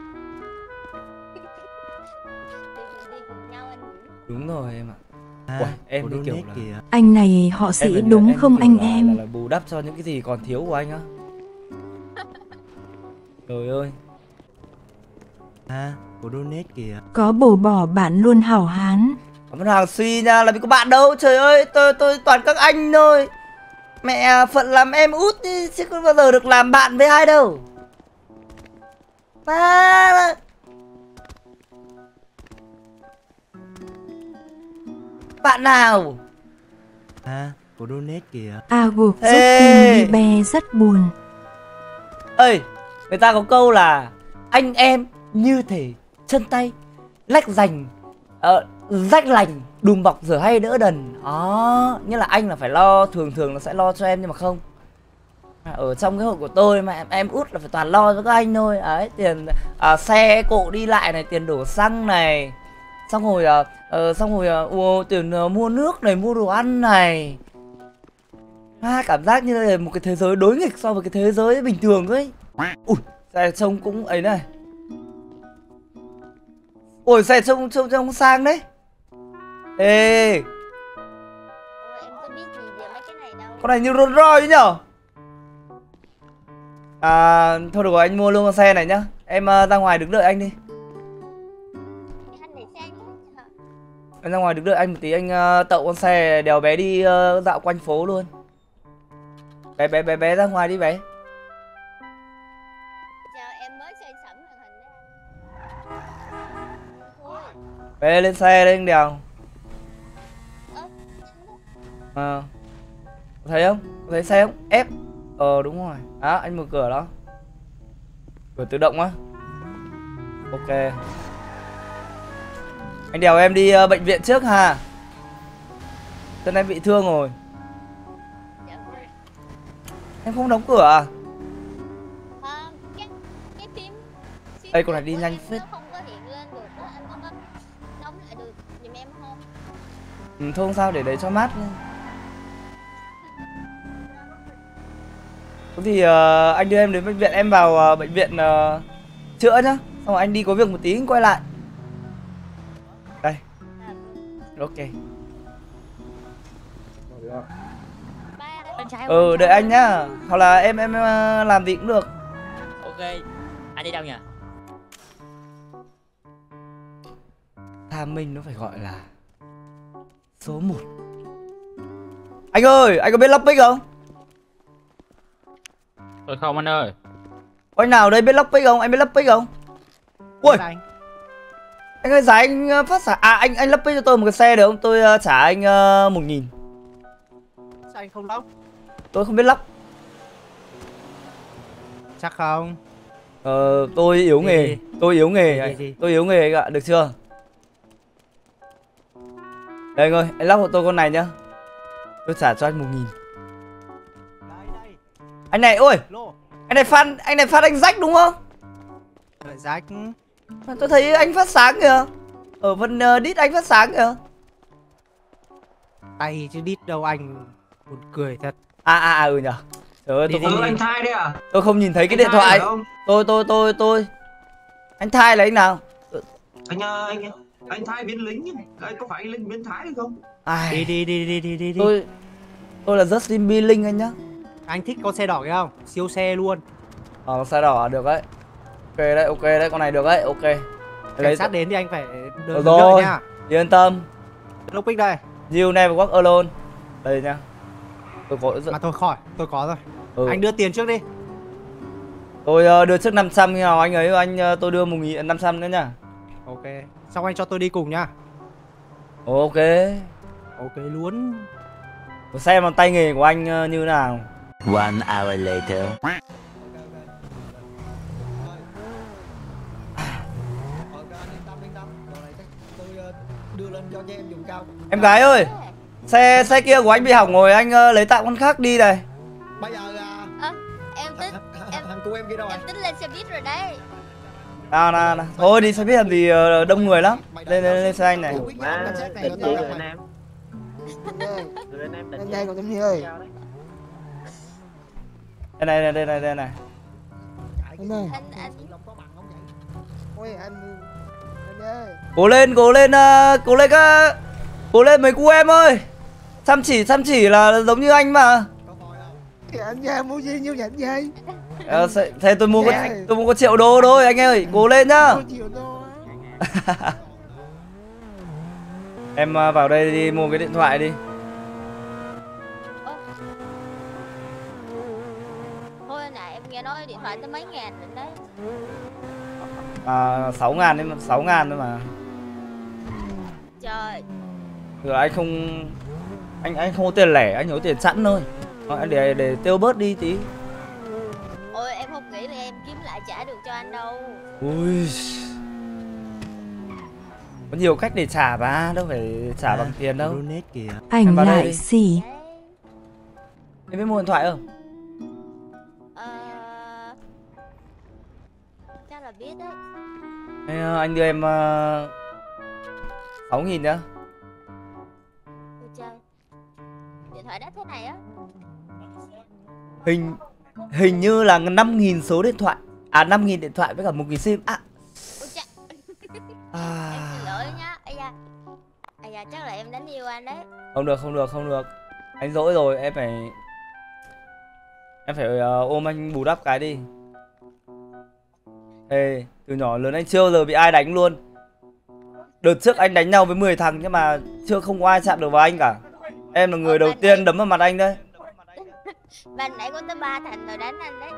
Đúng rồi em ạ. Uầy, em đi kiểu là anh này họ sĩ đúng không anh em? Là bù đắp cho những cái gì còn thiếu của anh á. Trời ơi. Có donate kìa. Có bổ bỏ bạn luôn hảo hán. Cảm ơn Hoàng Suy nha, làm gì có bạn đâu. Trời ơi, tôi toàn các anh thôi. Mẹ phận làm em út đi, chứ không bao giờ được làm bạn với ai đâu. Bạn nào? Có donate kìa. Gục giúp Kim đi bè rất buồn. Ê, người ta có câu là anh em như thể chân tay lách rành, rách lành đùm bọc rửa hay đỡ đần. Đó, nghĩa là anh là phải lo, thường nó sẽ lo cho em, nhưng mà không. Ở trong cái hội của tôi mà em út là phải toàn lo cho các anh thôi. Đấy, tiền xe cộ đi lại này, tiền đổ xăng này, xong rồi tiền mua nước này, mua đồ ăn này. Cảm giác như là một cái thế giới đối nghịch so với cái thế giới bình thường ấy. Ui, xe trông cũng ấy này. Ôi, xe trông sang đấy. Ê, Ôi, em có biết gì về mấy cái này đâu. con này như Rolls Royce chứ nhở? À, thôi được rồi, anh mua luôn con xe này nhá. Em ra ngoài đứng đợi anh đi. Anh này sang quá. Em ra ngoài đứng đợi anh một tí, anh tậu con xe đèo bé đi dạo quanh phố luôn. Bé ra ngoài đi bé. Chào, em mới xoay sẩm màn hình đó. Ôi, Bé lên xe lên đèo. Thấy không? Có thấy xe không? Ép. Đúng rồi. Đó, anh mở cửa đó. Cửa tự động á. Ok. Anh đèo em đi bệnh viện trước hà. Chân em bị thương rồi. dạ vâng. Em không đóng cửa à? Cái phím Ê, con này đi của nhanh em phết. nó không có hiện lên được đó, anh có đóng lại được giùm em không? Thôi không sao, để đấy cho mát. Có gì anh đưa em đến bệnh viện, em vào bệnh viện chữa nhá. Xong rồi anh đi có việc một tí anh quay lại. Đây. Ok. Đợi anh nhá. Hoặc là em làm gì cũng được. Ok. Anh đi đâu nhỉ? Tham minh nó phải gọi là số 1. Anh ơi, anh có biết lockpick không? Tôi không anh ơi. Anh nào đây biết lockpick không? Anh biết lockpick không? Ui. Anh ơi, giá anh phát xả. À, anh lockpick cho tôi một cái xe được không? Tôi trả anh 1.000. Sao anh không lóc? Tôi không biết lắp. Chắc không? Tôi yếu nghề. Tôi yếu nghề. Tôi yếu nghề anh ạ, được chưa? Đây anh ơi, anh lắp hộ tôi con này nhá. Tôi trả cho anh 1.000. Anh này, ôi. Anh này phát anh rách đúng không? Rách. Tôi thấy anh phát sáng kìa. Ở phần đít anh phát sáng kìa. Tay chứ đít đâu anh. Buồn cười thật. Ừ nhở. Trời ơi, anh Thai đấy à? tôi không nhìn thấy Anh cái điện Thai thoại. phải Tôi. Anh Thai là anh nào? Anh Thai biến lính. Anh có phải anh lính biến Thái hay không? Đi. Tôi là Justin Bieber anh nhá. Anh thích con xe đỏ kia không? Siêu xe luôn. Xe đỏ được đấy. Ok đấy, con này được đấy, ok. Cảnh sát đến thì anh phải được rồi nha. Yên tâm. Lockpick đây. You never walk alone. Đây nha. Tôi có mà thôi khỏi, tôi có rồi. Anh đưa tiền trước đi. Tôi đưa trước 500 khi nào anh ấy tôi đưa 1.500 nữa nha. Ok. Xong anh cho tôi đi cùng nha. Ok. Ok luôn. Tôi xem mà tay nghề của anh như nào. 1 hour later. Em gái ơi, xe kia của anh bị hỏng rồi, anh lấy tạm con khác đi này. Bây giờ Em tính thằng cu em kia đâu rồi? em tính lên xe buýt rồi đấy. Nào. Thôi đi xe buýt làm gì, đông người lắm. Lên xe anh này. Anh đây còn Tâm Nhi ơi. Đây này. Anh ơi. Anh Ôi anh ơi. Cố lên mấy cô em ơi. Chăm chỉ là giống như anh mà. Anh ra mua gì nhiêu nhận vậy? Thế tôi mua có triệu đô thôi anh ơi, cố lên nhá. Em vào đây đi mua cái điện thoại đi. thôi nãy em nghe nói điện thoại tới mấy ngàn rồi đấy. 6.000 đấy mà, 6.000 thôi mà. Trời. Rồi anh không có tiền lẻ, anh có tiền sẵn thôi. Để tiêu bớt đi tí. Ôi em không nghĩ là em kiếm lại trả được cho anh đâu. Ui. Có nhiều cách để trả mà, đâu phải trả bằng tiền đâu. Anh lại xỉ. Em biết mua điện thoại không? Chắc là biết đấy. Anh đưa em 6.000 nhá. Ôi trời. Điện thoại đắt thế này á. Hình như là 5.000 số điện thoại. 5.000 điện thoại với cả 1.000 sim. Ôi trời. Em xin lỗi nhá. Ây da, chắc là em Không được. Anh dỗi rồi, em phải ôm anh bù đắp cái đi. Ê, từ nhỏ lớn anh chưa bao giờ bị ai đánh luôn. Đợt trước anh đánh nhau với 10 thằng nhưng mà chưa không có ai chạm được vào anh cả. Em là người đầu tiên đấm vào mặt anh đấy. Ban nãy có tới 3 thằng rồi đánh anh đấy.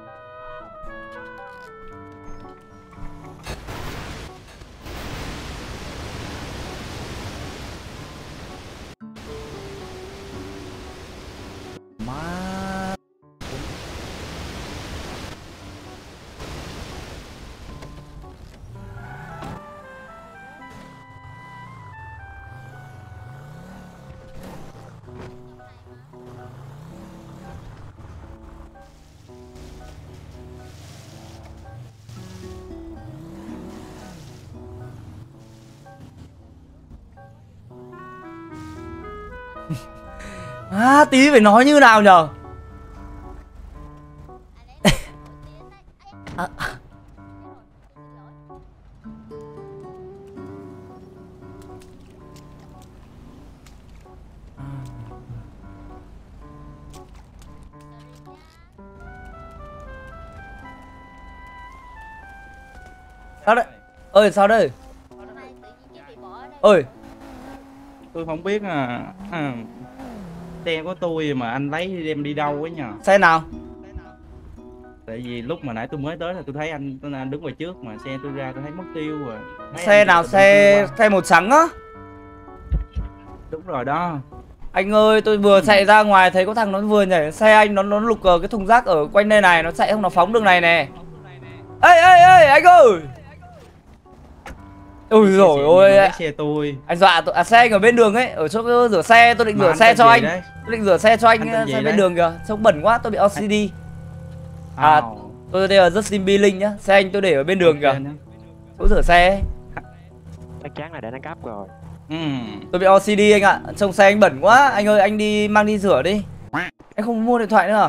Má. Tí phải nói như nào nhở? Sao đấy? Ơi sao đây? Ơi. Tôi không biết xe của tôi mà anh lấy đem đi đâu ấy nhờ? Xe nào? Tại vì lúc mà nãy tôi mới tới là tôi thấy anh đứng ngoài trước mà xe tôi ra tôi thấy mất tiêu rồi. Xe nào? Xe màu trắng á? Đúng rồi đó. Anh ơi, tôi vừa chạy ra ngoài thấy có thằng nó vừa nhảy xe anh, nó lục cái thùng rác ở quanh đây này, nó chạy không, nó phóng đường này nè. Ê anh ơi. Ôi rồi ôi, xe tôi. Anh dọa tôi, xe anh ở bên đường ấy, ở chỗ rửa xe, tôi định rửa xe cho anh. Tôi định rửa xe cho anh xe bên đường kìa, trông bẩn quá, tôi bị OCD. Tôi đây là Justin Bieber nhá, xe anh tôi để ở bên đường kìa. Chỗ rửa xe ấy. Chắc chắn là để nó cắp rồi. Tôi bị OCD anh ạ, trông xe anh bẩn quá, anh ơi anh mang đi rửa đi. Em không mua điện thoại nữa à?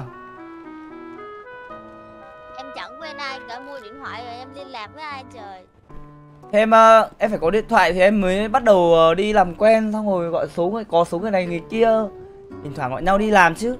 Em chẳng quên ai cả, mua điện thoại rồi em liên lạc với ai trời. Thế em phải có điện thoại thì em mới bắt đầu đi làm quen, xong rồi gọi số, có số người này người kia, thỉnh thoảng gọi nhau đi làm chứ.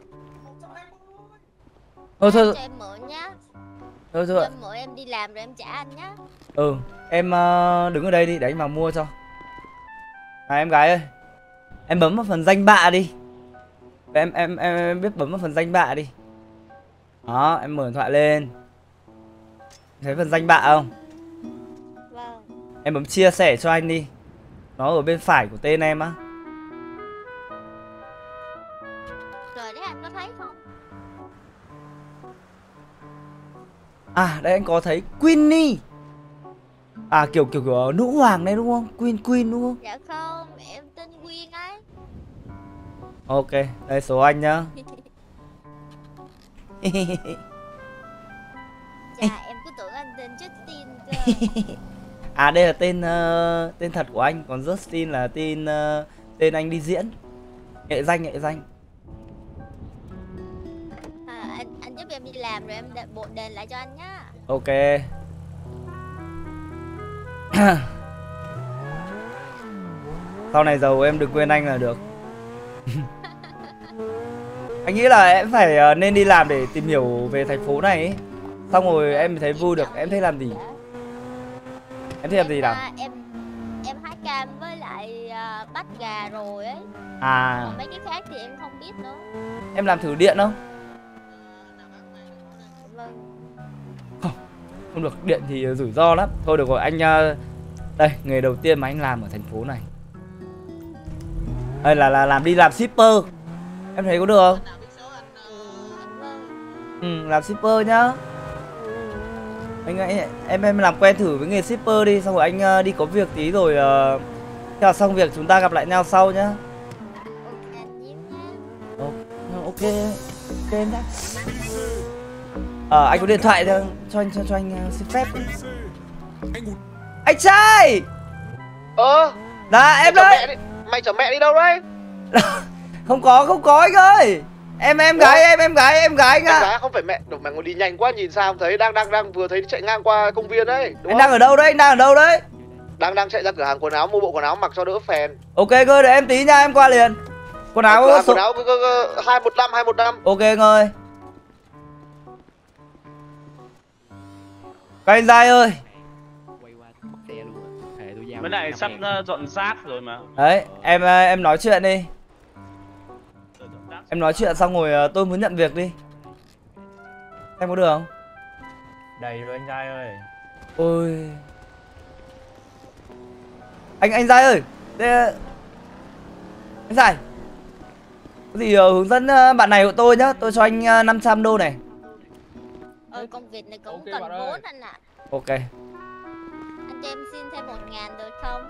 Thôi Cho em mượn nhá. Thôi Em mượn em đi làm rồi em trả anh nhá. Em đứng ở đây đi, để anh vào mua cho. Em gái ơi, em bấm vào phần danh bạ đi. Em biết bấm vào phần danh bạ đi. Đó, em mở điện thoại lên. Thấy phần danh bạ không? Vâng. Em bấm chia sẻ cho anh đi. Nó ở bên phải của tên em á. Rồi đấy, anh có thấy không? À đây anh có thấy Queenie. À kiểu nữ hoàng đấy đúng không? Queen đúng không? Dạ không, em tên Quyên ấy. Ok, đây số anh nhá. Dạ em cứ tưởng anh tên Justin cơ. À đây là tên thật của anh, còn Justin là tên anh đi diễn. Nghệ danh. Anh giúp em đi làm rồi em đền lại cho anh nhá. Ok. Sau này giàu em đừng quên anh là được. Anh nghĩ là em phải nên đi làm để tìm hiểu về thành phố này ấy. Xong rồi em thấy vui được. Em thích làm gì? Em thích làm gì nào? Em hái cam với lại bắt gà rồi ấy. Còn mấy cái khác thì em không biết nữa. Em làm thử điện không? Vâng. Không được, điện thì rủi ro lắm. Thôi được rồi anh, đây nghề đầu tiên mà anh làm ở thành phố này. Đây là làm shipper. Em thấy có được không? Làm shipper nhá. Em làm quen thử với nghề shipper đi, xong rồi anh đi có việc tí rồi khi nào xong việc chúng ta gặp lại nhau sau nhá. Ok em nhá. Anh có điện thoại cho anh xin phép. Anh trai. Dạ em đây. Mày chở mẹ đi đâu đấy? Không có anh ơi. Em gái anh ạ. Em gái không phải mẹ. Mày ngồi đi nhanh quá nhìn sao không thấy, đang vừa thấy chạy ngang qua công viên đấy. Anh đang ở đâu đấy? Đang chạy ra cửa hàng quần áo mua bộ quần áo mặc cho đỡ phèn. Ok Ngơi, để em tí nha, em qua liền. Quần áo quần áo 215. Ok Ngơi. Các anh Giai ơi. Với lại sắp dọn rác rồi mà. Đấy, em nói chuyện đi. Em nói chuyện xong rồi tôi muốn nhận việc đi. Em có được không? Đầy rồi anh trai ơi. Ôi. Anh Giai ơi. Đây... Anh Giai. Có gì hướng dẫn bạn này của tôi nhá. Tôi cho anh 500 đô này. Công việc này cũng cần vốn anh ạ. Ok. Anh cho em xin thêm 1.000 được không?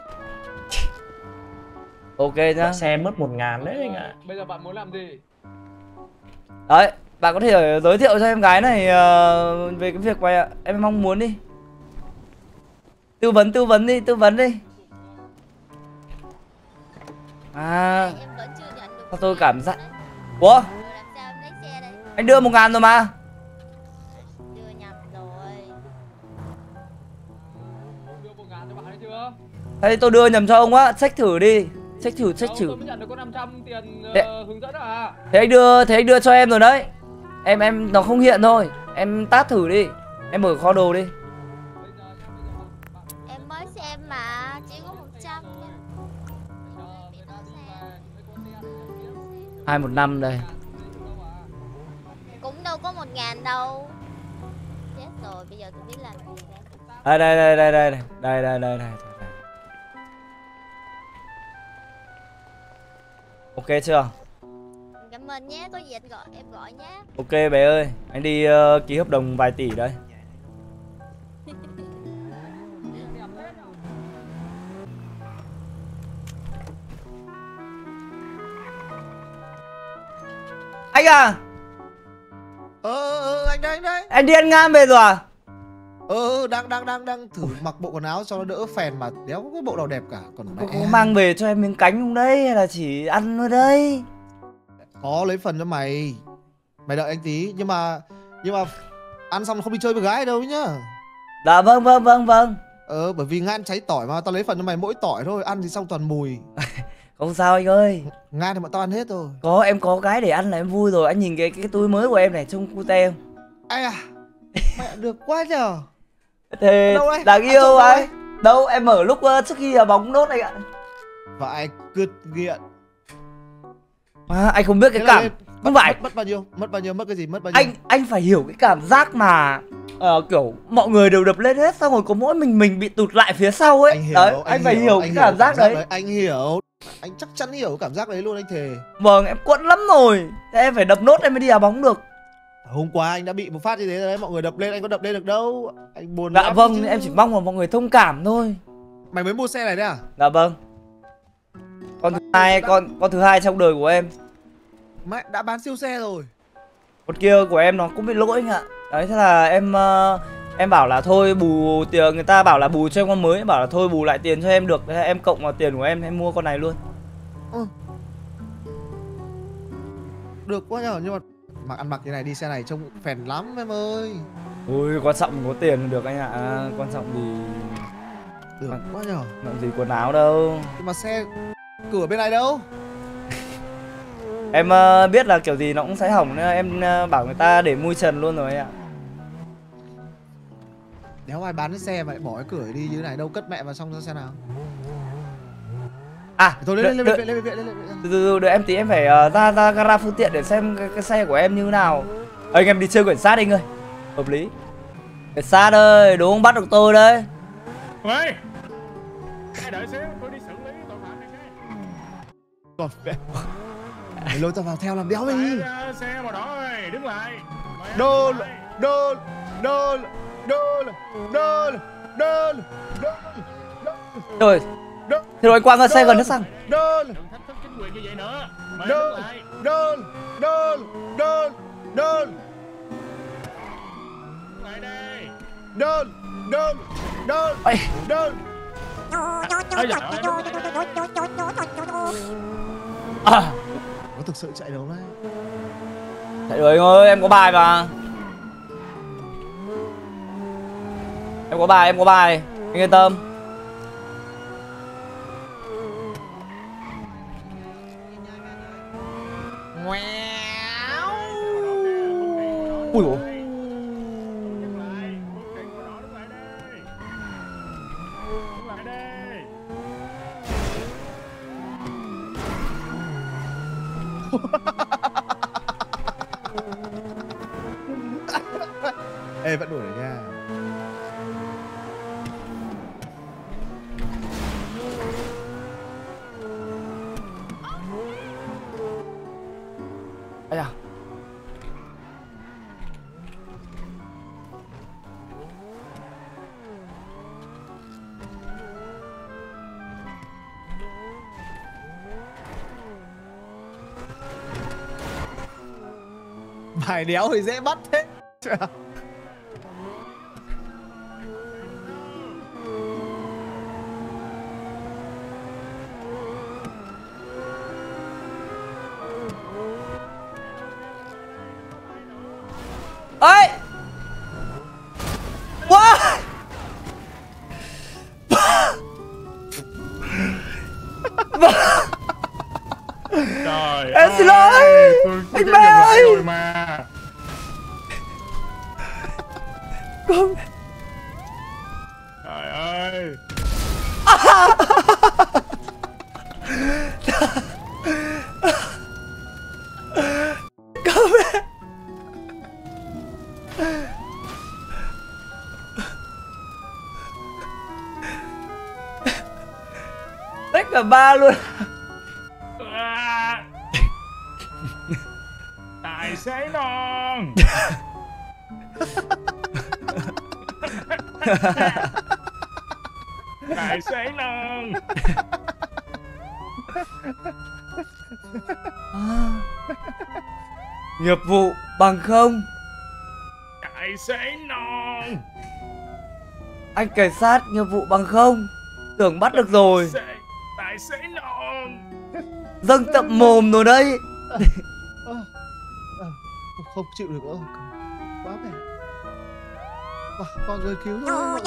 Ok nhá. Xe mất 1.000 đấy anh ạ. Bây giờ bạn muốn làm gì? Đấy, bạn có thể giới thiệu cho em gái này về cái việc mà em mong muốn đi. Tư vấn đi. À, Em vẫn chưa nhận được. sao tôi cảm giác... Ủa? Làm sao em lấy xe đây? Anh đưa 1.000 rồi mà. Đưa nhầm rồi. Đưa 1.000 cho bạn ấy chưa? Thế tôi đưa nhầm cho ông á, check thử đi. Check thử. Tôi mới nhận được có 500 tiền hướng dẫn à? Thế anh đưa cho em rồi đấy. Em nó không hiện thôi. Em tát thử đi. Em mở kho đồ đi. Em mới xem mà, chỉ có 100 nha. 215 đây. Cũng đâu có 1.000 đâu. Chết rồi, bây giờ tôi biết làm gì đây. Đây. Ok chưa? Cảm ơn nhé, có gì anh gọi em gọi nhé. Ok bé ơi, anh đi ký hợp đồng vài tỷ đây. Anh à? Anh đây. Anh đi ăn Ngam về rồi à? Đang thử mặc bộ quần áo cho nó đỡ phèn mà đéo có cái bộ nào đẹp cả. Còn Có mang về cho em miếng cánh không đấy hay là chỉ ăn thôi đấy? Có lấy phần cho mày. Mày đợi anh tí, nhưng mà ăn xong không đi chơi với gái đâu nhá. Dạ vâng. Bởi vì Ngan cháy tỏi mà, tao lấy phần cho mày mỗi tỏi thôi, ăn thì xong toàn mùi. Không sao anh ơi. Ngan thì bọn tao ăn hết rồi. Em có cái để ăn là em vui rồi. Anh nhìn cái túi mới của em này trông cute không? Ai à? Mẹ được quá nhờ. Thế đáng yêu ấy. Đâu em mở lúc trước khi bóng nốt anh ạ. Và ai cứt nghiện. Anh không biết cái cảm không phải mất bao nhiêu mất cái gì, mất bao nhiêu. Anh phải hiểu cái cảm giác mà kiểu mọi người đều đập lên hết xong rồi có mỗi mình bị tụt lại phía sau ấy. Anh phải hiểu cái cảm giác đấy. Anh hiểu. Anh chắc chắn hiểu cảm giác đấy luôn, anh thề. Vâng, em quẫn lắm rồi. Thế em phải đập nốt em mới đi đá bóng được. Hôm qua anh đã bị một phát như thế rồi đấy, mọi người đập lên, anh có đập lên được đâu. Anh buồn. Dạ vâng, em chỉ mong là mọi người thông cảm thôi. Mày mới mua xe này đấy à? Dạ vâng. Con thứ hai trong đời của em. Mẹ đã bán siêu xe rồi. Con kia của em nó cũng bị lỗi anh ạ. Đấy, thế là em bảo là thôi bù tiền, người ta bảo là bù cho em con mới, bảo là thôi bù lại tiền cho em được. Thế là em cộng vào tiền của em mua con này luôn. Được quá nhờ, nhưng mà ăn mặc như này đi xe này trông phèn lắm em ơi. Ôi quan trọng có tiền được anh ạ. Quan trọng thì được quá nhờ. Làm gì quần áo đâu. Nhưng mà xe cửa bên này đâu. Em biết là kiểu gì nó cũng sẽ hỏng nên em bảo người ta để mui trần luôn rồi anh ạ. Đéo ai bán cái xe mà lại bỏ cái cửa đi như thế này đâu, cất mẹ vào xong ra xe nào. À thôi lên từ đợi em tí, em phải ra gara phương tiện để xem cái xe của em như thế nào. Anh em đi chơi cảnh sát anh ơi. Hợp lý. Cảnh sát ơi, đúng không, bắt được tôi đấy. Ôi, đợi xíu, tôi đi xử lý tội phạm này cái. Còn mẹ mày lôi tao vào theo làm đéo đi. Xe màu đỏ ơi, đứng lại. Đô. Rồi. Thế rồi anh Quang ơi, xe gần hết xăng. Đừng thách thức chính quyền như vậy nữa. Mày đứng lại. Đơn. Lại đây. Đơn. Có thực sự chạy đâu đấy. Chạy rồi anh ơi, em có bài mà. Em có bài, anh yên tâm. Ui dồi. Ê vẫn đuổi nha. Ây da. Bài đéo thì dễ bắt thế. Ơi. Wow. Trời em xin lỗi anh Ba ơi rồi mà. Không. Trời ơi. Không. Tất cả ba luôn. Tài xế non. Tài xế non. Nghiệp vụ bằng không. Tài xế non. Anh cảnh sát nghiệp vụ bằng không. Tưởng bắt được rồi. Tài xế non. Dâng tậm mồm rồi đây. Không chịu được nữa. Quá mẹ. Mọi người cứu tôi.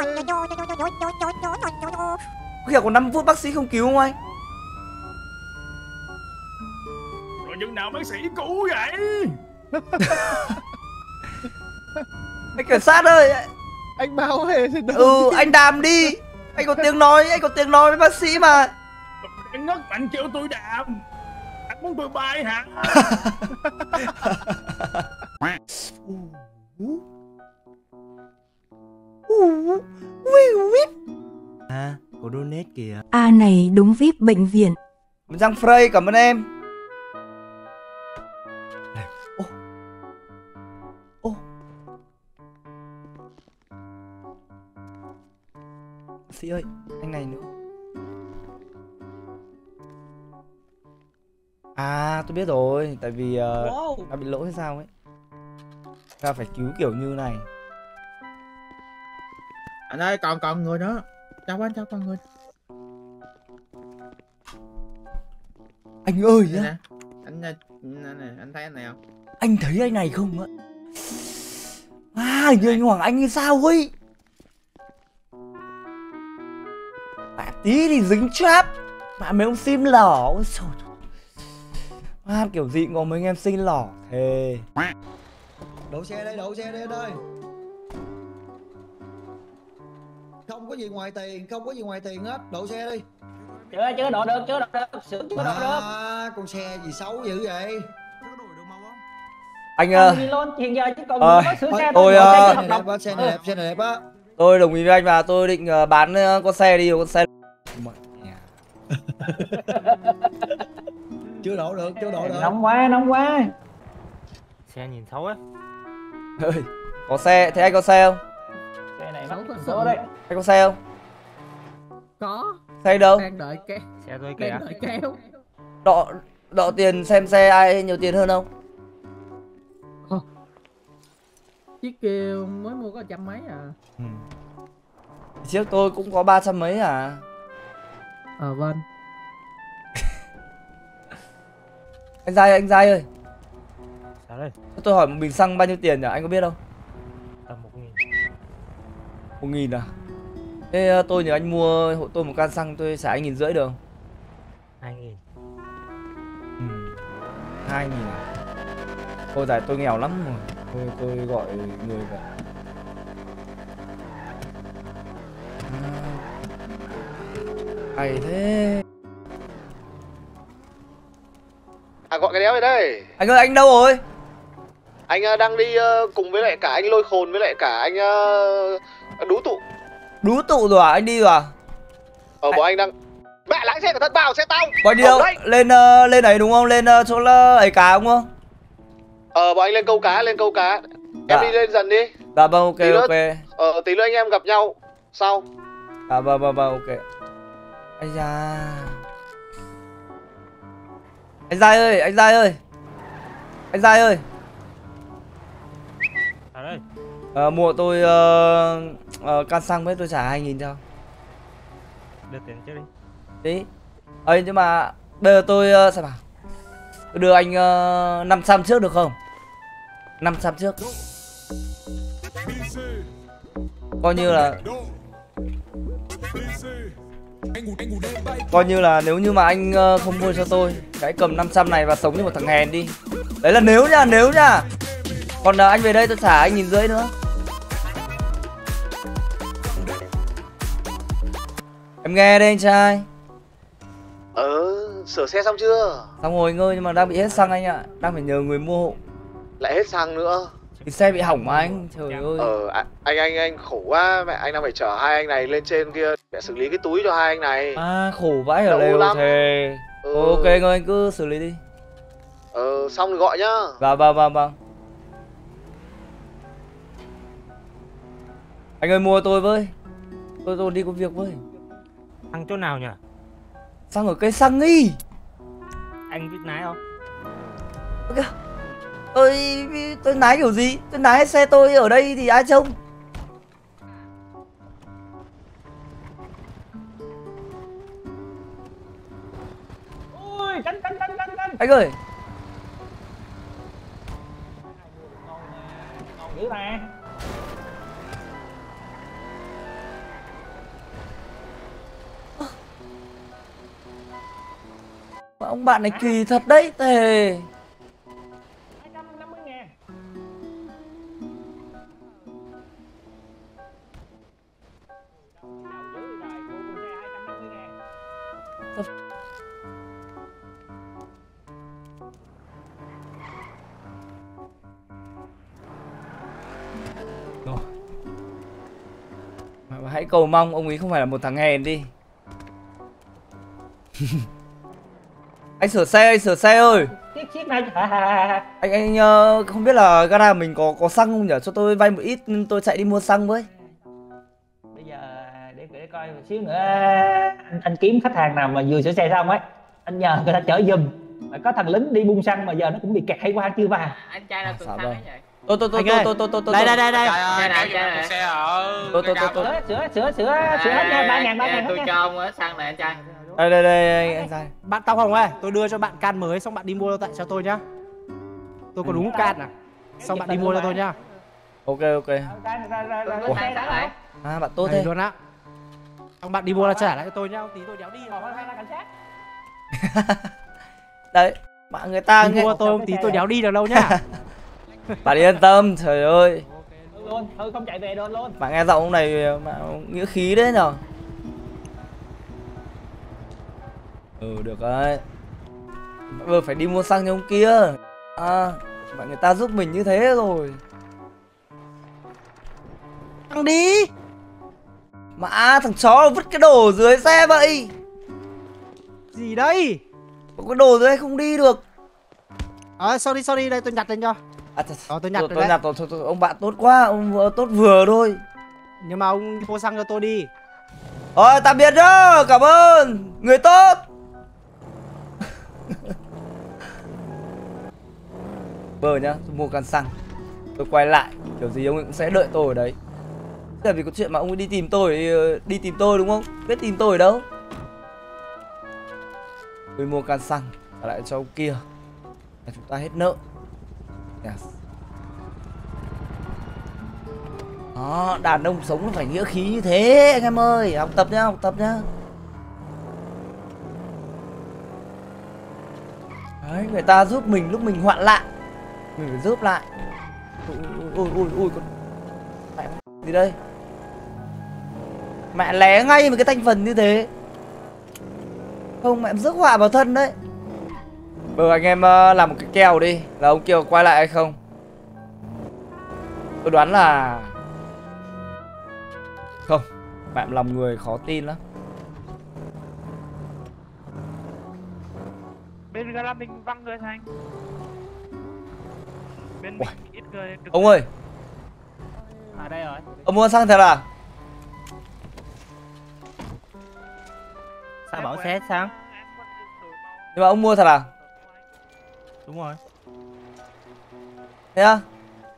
Có hiểu còn 5 phút bác sĩ không cứu không anh? Rồi chừng nào bác sĩ cứu vậy? Anh cảnh sát ơi. Anh báo về thì đâu. Ừ anh đàm đi. Anh có tiếng nói với bác sĩ mà. Anh ngất mạnh kêu tôi đàm. Anh muốn tôi bay hả? À, có donate kìa. A này đúng VIP bệnh viện. Giang Frey cảm ơn em. Bác sĩ ơi, anh này nữa. À tôi biết rồi, tại vì nó bị lỗi hay sao ấy. Ta phải cứu kiểu như này. Anh ơi còn người nữa. Chào anh, chào con người. Anh ơi nè. Anh thấy anh này không? Anh thấy anh này không ạ? À như anh Hoàng Anh hay sao ấy. À, tí thì dính trap. Mà mấy ông sim lỏ. Ôi trời. À, kiểu gì có mấy anh em xin lỏ thề. Đậu xe đây anh ơi. Không có gì ngoài tiền hết, đậu xe đi. Chưa đổ được, chưa đổ được. Con xe gì xấu dữ vậy? Anh hiện giờ chứ còn sửa xe tôi xe này đẹp á. Tôi đồng ý với anh và tôi định bán con xe đi, con xe chưa đổ được. Nóng quá. Xe nhìn xấu á. Ơi, có xe, thế anh có xe không? Xe này mắc số đấy. Anh có xe không? Có. Xe đâu? Đang đợi kéo. Xe tôi kìa. Đang đợi kéo. Đọ tiền xem xe ai nhiều tiền hơn không? Chiếc kia mới mua có 100 mấy à. Chiếc tôi cũng có 300 mấy à. Vâng. Anh Giai ơi. Sao đây? Tôi hỏi một bình xăng bao nhiêu tiền nhỉ? Anh có biết không? Tầm 1.000. 1.000 à? Thế tôi nhờ anh mua hộ tôi một can xăng tôi trả anh 1.500 được không? 2.000. 2.000. Thôi dài tôi nghèo lắm rồi. Tôi gọi người về. Hay thế. À gọi cái đéo về đây. Anh ơi anh đâu rồi? Anh đang đi cùng với lại cả anh Lôi Khồn với lại cả anh Đú Tụ. Đú Tụ rồi à? Anh đi rồi à? Bọn anh đang. Mẹ lái xe cẩn thận vào xe tao. Bọn đi đâu? Lên lên đấy đúng không? Lên chỗ là ấy cá đúng không? Bọn anh lên câu cá, Em đi lên dần đi. Dạ vâng, ok ok. Tí nữa anh em gặp nhau sau. Dạ vâng ok. Ây da. Anh Giai ơi, anh Giai ơi. Anh Giai ơi. À đây. Mua tôi can xăng với tôi trả 2.000 cho. Đưa tiền trước đi. Đi. Ấy nhưng mà bây giờ tôi xem nào. Tôi đưa anh 500 trước được không? 500 trước. Coi như là nếu như mà anh không mua cho tôi, hãy cầm 500 này và sống như một thằng hèn đi. Đấy là nếu nha. Còn anh về đây tôi trả anh 1.500 nữa. Em nghe đây anh trai. Sửa xe xong chưa? Xong rồi anh ơi, nhưng mà đang bị hết xăng anh ạ. Đang phải nhờ người mua hộ. Lại hết xăng nữa. Thì xe bị hỏng mà anh, trời ơi. Anh khổ quá, mẹ anh đang phải chở hai anh này lên trên kia để xử lý cái túi cho hai anh này. À khổ vãi ở đây thề. Ok anh ơi, anh cứ xử lý đi. Xong rồi gọi nhá. Vâng. Anh ơi mua tôi với. Tôi đi có việc với. Xăng chỗ nào nhỉ? Xăng ở cây xăng ý. Anh biết lái không? Tôi lái kiểu gì? Tôi lái xe tôi ở đây thì ai trông? Ôi, tránh. Anh ơi. Ngon dữ mà. Mà ông bạn này kỳ thật đấy, thề. 250.000. Hãy cầu mong ông ấy không phải là một thằng hèn đi. Anh sửa xe ơi. Chiếc này. Anh không biết là gara mình có xăng không nhỉ? Cho tôi vay một ít, tôi chạy đi mua xăng với. Bây giờ để coi một xíu nữa anh kiếm khách hàng nào mà vừa sửa xe xong ấy, anh nhờ người ta chở giùm. Mà có thằng lính đi buôn xăng mà giờ nó cũng bị kẹt hay qua chưa vào. Anh trai nào tuần xăng ấy vậy? Tôi đây Sửa hết nha, 3.000 tôi cho ông ở xăng này anh trai. Đây anh trai. Bạn Tóc Hồng ơi, tôi đưa cho bạn can mới xong bạn đi mua tại cho tôi nhá. Tôi có đúng can à? Xong bạn đi mua cho tôi nhá. Ok. À bạn tốt thế. Luôn á. Xong bạn đi mua là trả lại cho tôi nhá, tí tôi đéo đi rồi. Cảnh sát. Đấy, bạn người ta đi mua tôi tí tôi đéo đi được đâu nhá. Bạn yên tâm, trời ơi. Luôn, không chạy về luôn. Bạn nghe giọng ông này mà nghĩa khí đấy nhở. Được đấy. Vừa phải đi mua xăng cho ông kia. Bạn người ta giúp mình như thế rồi. Thằng đi. Mà thằng chó vứt cái đồ dưới xe vậy. Gì đây? Có cái đồ dưới không đi được. Sorry, đây tôi nhặt lên cho. Tôi nhặt tôi nhặt thôi, ông bạn tốt quá, ông tốt vừa thôi. Nhưng mà ông mua xăng cho tôi đi. Rồi, tạm biệt nhá, cảm ơn, người tốt. Bờ nhá, tôi mua can xăng. Tôi quay lại, kiểu gì ông ấy cũng sẽ đợi tôi ở đấy. Tại vì có chuyện mà ông ấy đi tìm tôi đúng không? Biết tìm tôi ở đâu. Tôi mua can xăng, trả lại cho ông kia. Là chúng ta hết nợ. Yes. Đó, đàn ông sống nó phải nghĩa khí như thế anh em ơi. Học tập nhá. Đấy, người ta giúp mình lúc mình hoạn nạn, mình phải giúp lại. Ui con mẹ gì đây? Mẹ lé ngay một cái thành phần như thế. Không, mẹ rước họa vào thân đấy. Anh em làm một cái kèo đi, là ông kia quay lại hay không? Tôi đoán là không. Bạn lòng người khó tin lắm. Bên gara mình văng người thành. Bên mình ít người. Ông ơi. À đây rồi. Ông mua xăng thật à? Sao bảo xe sao? Nhưng mà ông mua thật à? Đúng rồi. Thế à?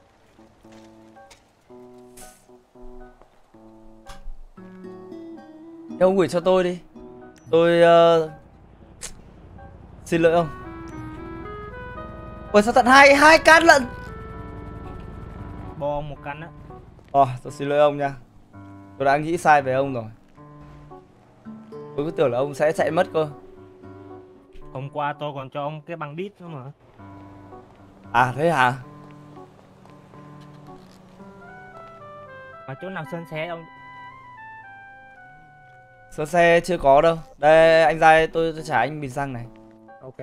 Thế ông gửi cho tôi đi. Tôi xin lỗi ông. Ôi sao tận hai can lận. Bo một căn á. Tôi xin lỗi ông nha. Tôi đã nghĩ sai về ông rồi. Tôi cứ tưởng là ông sẽ chạy mất cơ. Hôm qua tôi còn cho ông cái băng đít nữa mà. À thế hả? Mà chỗ nào sơn xe ông? Sơn xe chưa có đâu. Đây anh ra tôi trả anh bình xăng này. Ok.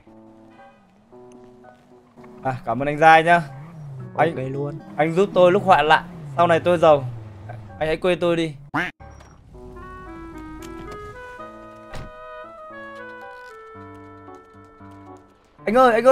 À cảm ơn anh Giai nhá. Anh okay luôn. Anh giúp tôi lúc hoạn nạn. Sau này tôi giàu. Anh hãy quên tôi đi. Anh ơi.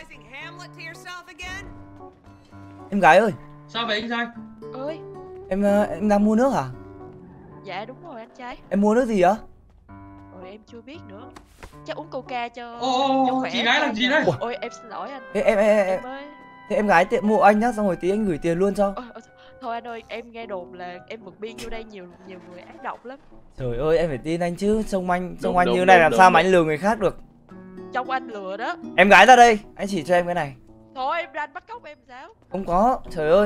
Em gái ơi. Sao vậy anh trai? Ơi. Em đang mua nước hả? Dạ đúng rồi anh trai. Em mua nước gì á? Ôi em chưa biết nữa. Chắc uống coca cho khỏe. Chị gái làm gì đấy? Ôi em xin lỗi anh. Em ơi. Thế em gái tiện mua anh nhá, xong rồi tí anh gửi tiền luôn cho. Thôi anh ơi, em nghe đồn là em vượt biên vô đây nhiều người ác độc lắm. Trời ơi em phải tin anh chứ, trông anh như này làm sao mà anh lừa người khác được. Trông anh lừa đó. Em gái ra đây, anh chỉ cho em cái này. Thôi em ra anh bắt cóc em sao? Không có, trời ơi.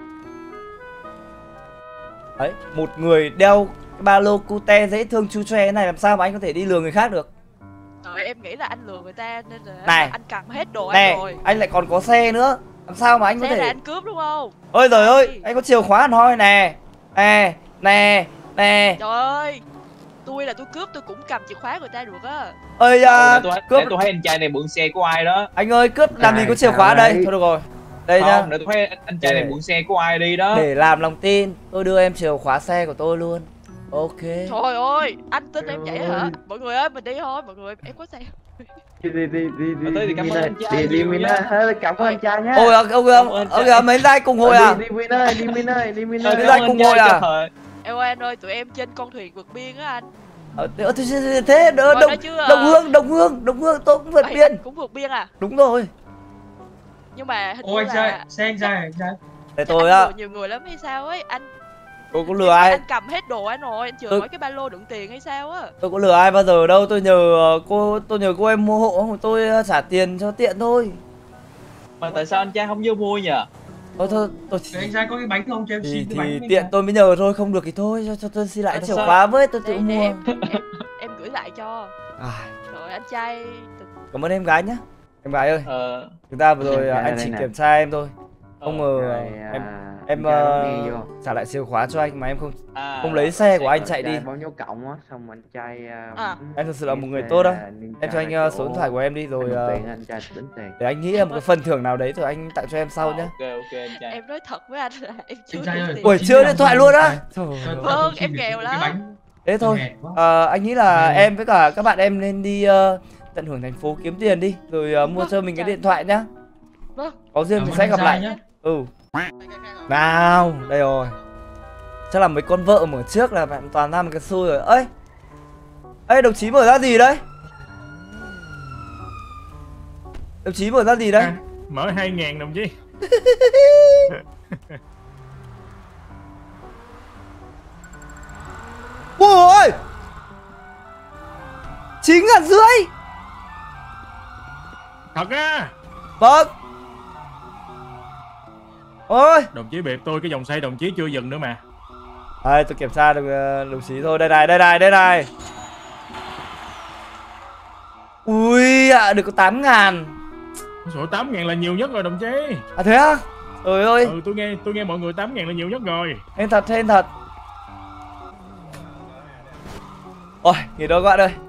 Đấy, một người đeo cái ba lô cute dễ thương chu choe này làm sao mà anh có thể đi lừa người khác được. Em nghĩ là anh lừa người ta nên là này, anh cầm hết đồ này, anh rồi. Anh lại còn có xe nữa. Làm sao mà anh có thể... Xe là anh cướp đúng không? Ôi trời ơi, anh có chìa khóa hẳn hoi nè. Nè. Trời ơi, tôi là tôi cướp tôi cũng cầm chìa khóa người ta được á. Ơi cướp. Để tôi thấy anh trai này mượn xe của ai đó. Anh ơi, cướp làm gì có chìa khóa đây. Thôi được rồi. Đây nhá. Để tôi thấy anh trai này mượn xe của ai đi đó. Để làm lòng tin, tôi đưa em chìa khóa xe của tôi luôn. Ok. Trời ơi, anh tin em vậy hả? Mọi người ơi, mình đi thôi, mọi người, em có xe. Đi cảm ơn anh trai. Đi Mina, cảm ơn anh trai nhá. Ôi ông mấy giai cùng hồi à? Đi Mina. Mấy giai cùng hồi à? Em ơi anh ơi, tụi em trên con thuyền vượt biên á anh. Thế Đồng Hương tôi cũng vượt biên. Cũng vượt biên à? Đúng rồi. Nhưng mà hình như là anh trai. Để tôi á. Nhiều người lắm hay sao ấy, anh. Tôi có lừa ai? Anh cầm hết đồ anh rồi, anh chừa mấy cái ba lô đựng tiền hay sao á? Tôi có lừa ai bao giờ đâu, tôi nhờ cô em mua hộ, tôi trả tiền cho tiện thôi. Mà tại sao anh trai không vô mua nhỉ? Thôi. Anh trai có cái bánh không cho em xin cái bánh. Thì tiện tôi mới nhờ thôi, không được thì thôi cho tôi xin lại chìa khóa với, tôi tự mua. Em gửi lại cho. Rồi anh trai. Cảm ơn em gái nhá. Em gái ơi. Chúng ta vừa rồi anh chỉ kiểm tra em thôi. Không ngờ em trả lại chìa khóa cho anh mà em không lấy xe của anh chạy đi. Bao nhiêu cộng á, xong anh trai em thật sự là một người tốt đó. Em cho anh số điện thoại của em đi rồi để anh nghĩ là một cái phần thưởng nào đấy rồi anh tặng cho em sau nhá. Ok anh trai. Em nói thật với anh là em chưa có tiền. Ui chưa điện thoại luôn á. Vâng, em nghèo lắm. Thế thôi, anh nghĩ là em với cả các bạn em nên đi tận hưởng thành phố kiếm tiền đi rồi mua cho mình cái điện thoại nhá. Vâng. Có duyên mình sẽ gặp lại nhá. Nào, đây rồi. Chắc là mấy con vợ mở trước là bạn toàn ra một cái xui rồi. Ê, đồng chí mở ra gì đấy? Đồng chí mở ra gì đấy? Mở 2.000 đồng chí. Ôi 9.500. Thật á? Vâng. Ôi đồng chí biệt tôi cái dòng xoay đồng chí chưa dừng nữa mà. Đây tôi kiểm tra được đồng chí thôi. Đây này. Ui đi ạ, được có 8.000. Số 8.000 là nhiều nhất rồi đồng chí. À thế á? Trời ơi. Ừ, tôi nghe mọi người 8.000 là nhiều nhất rồi. Hên thật, hên thật. Ôi, nghỉ đâu các bạn ơi.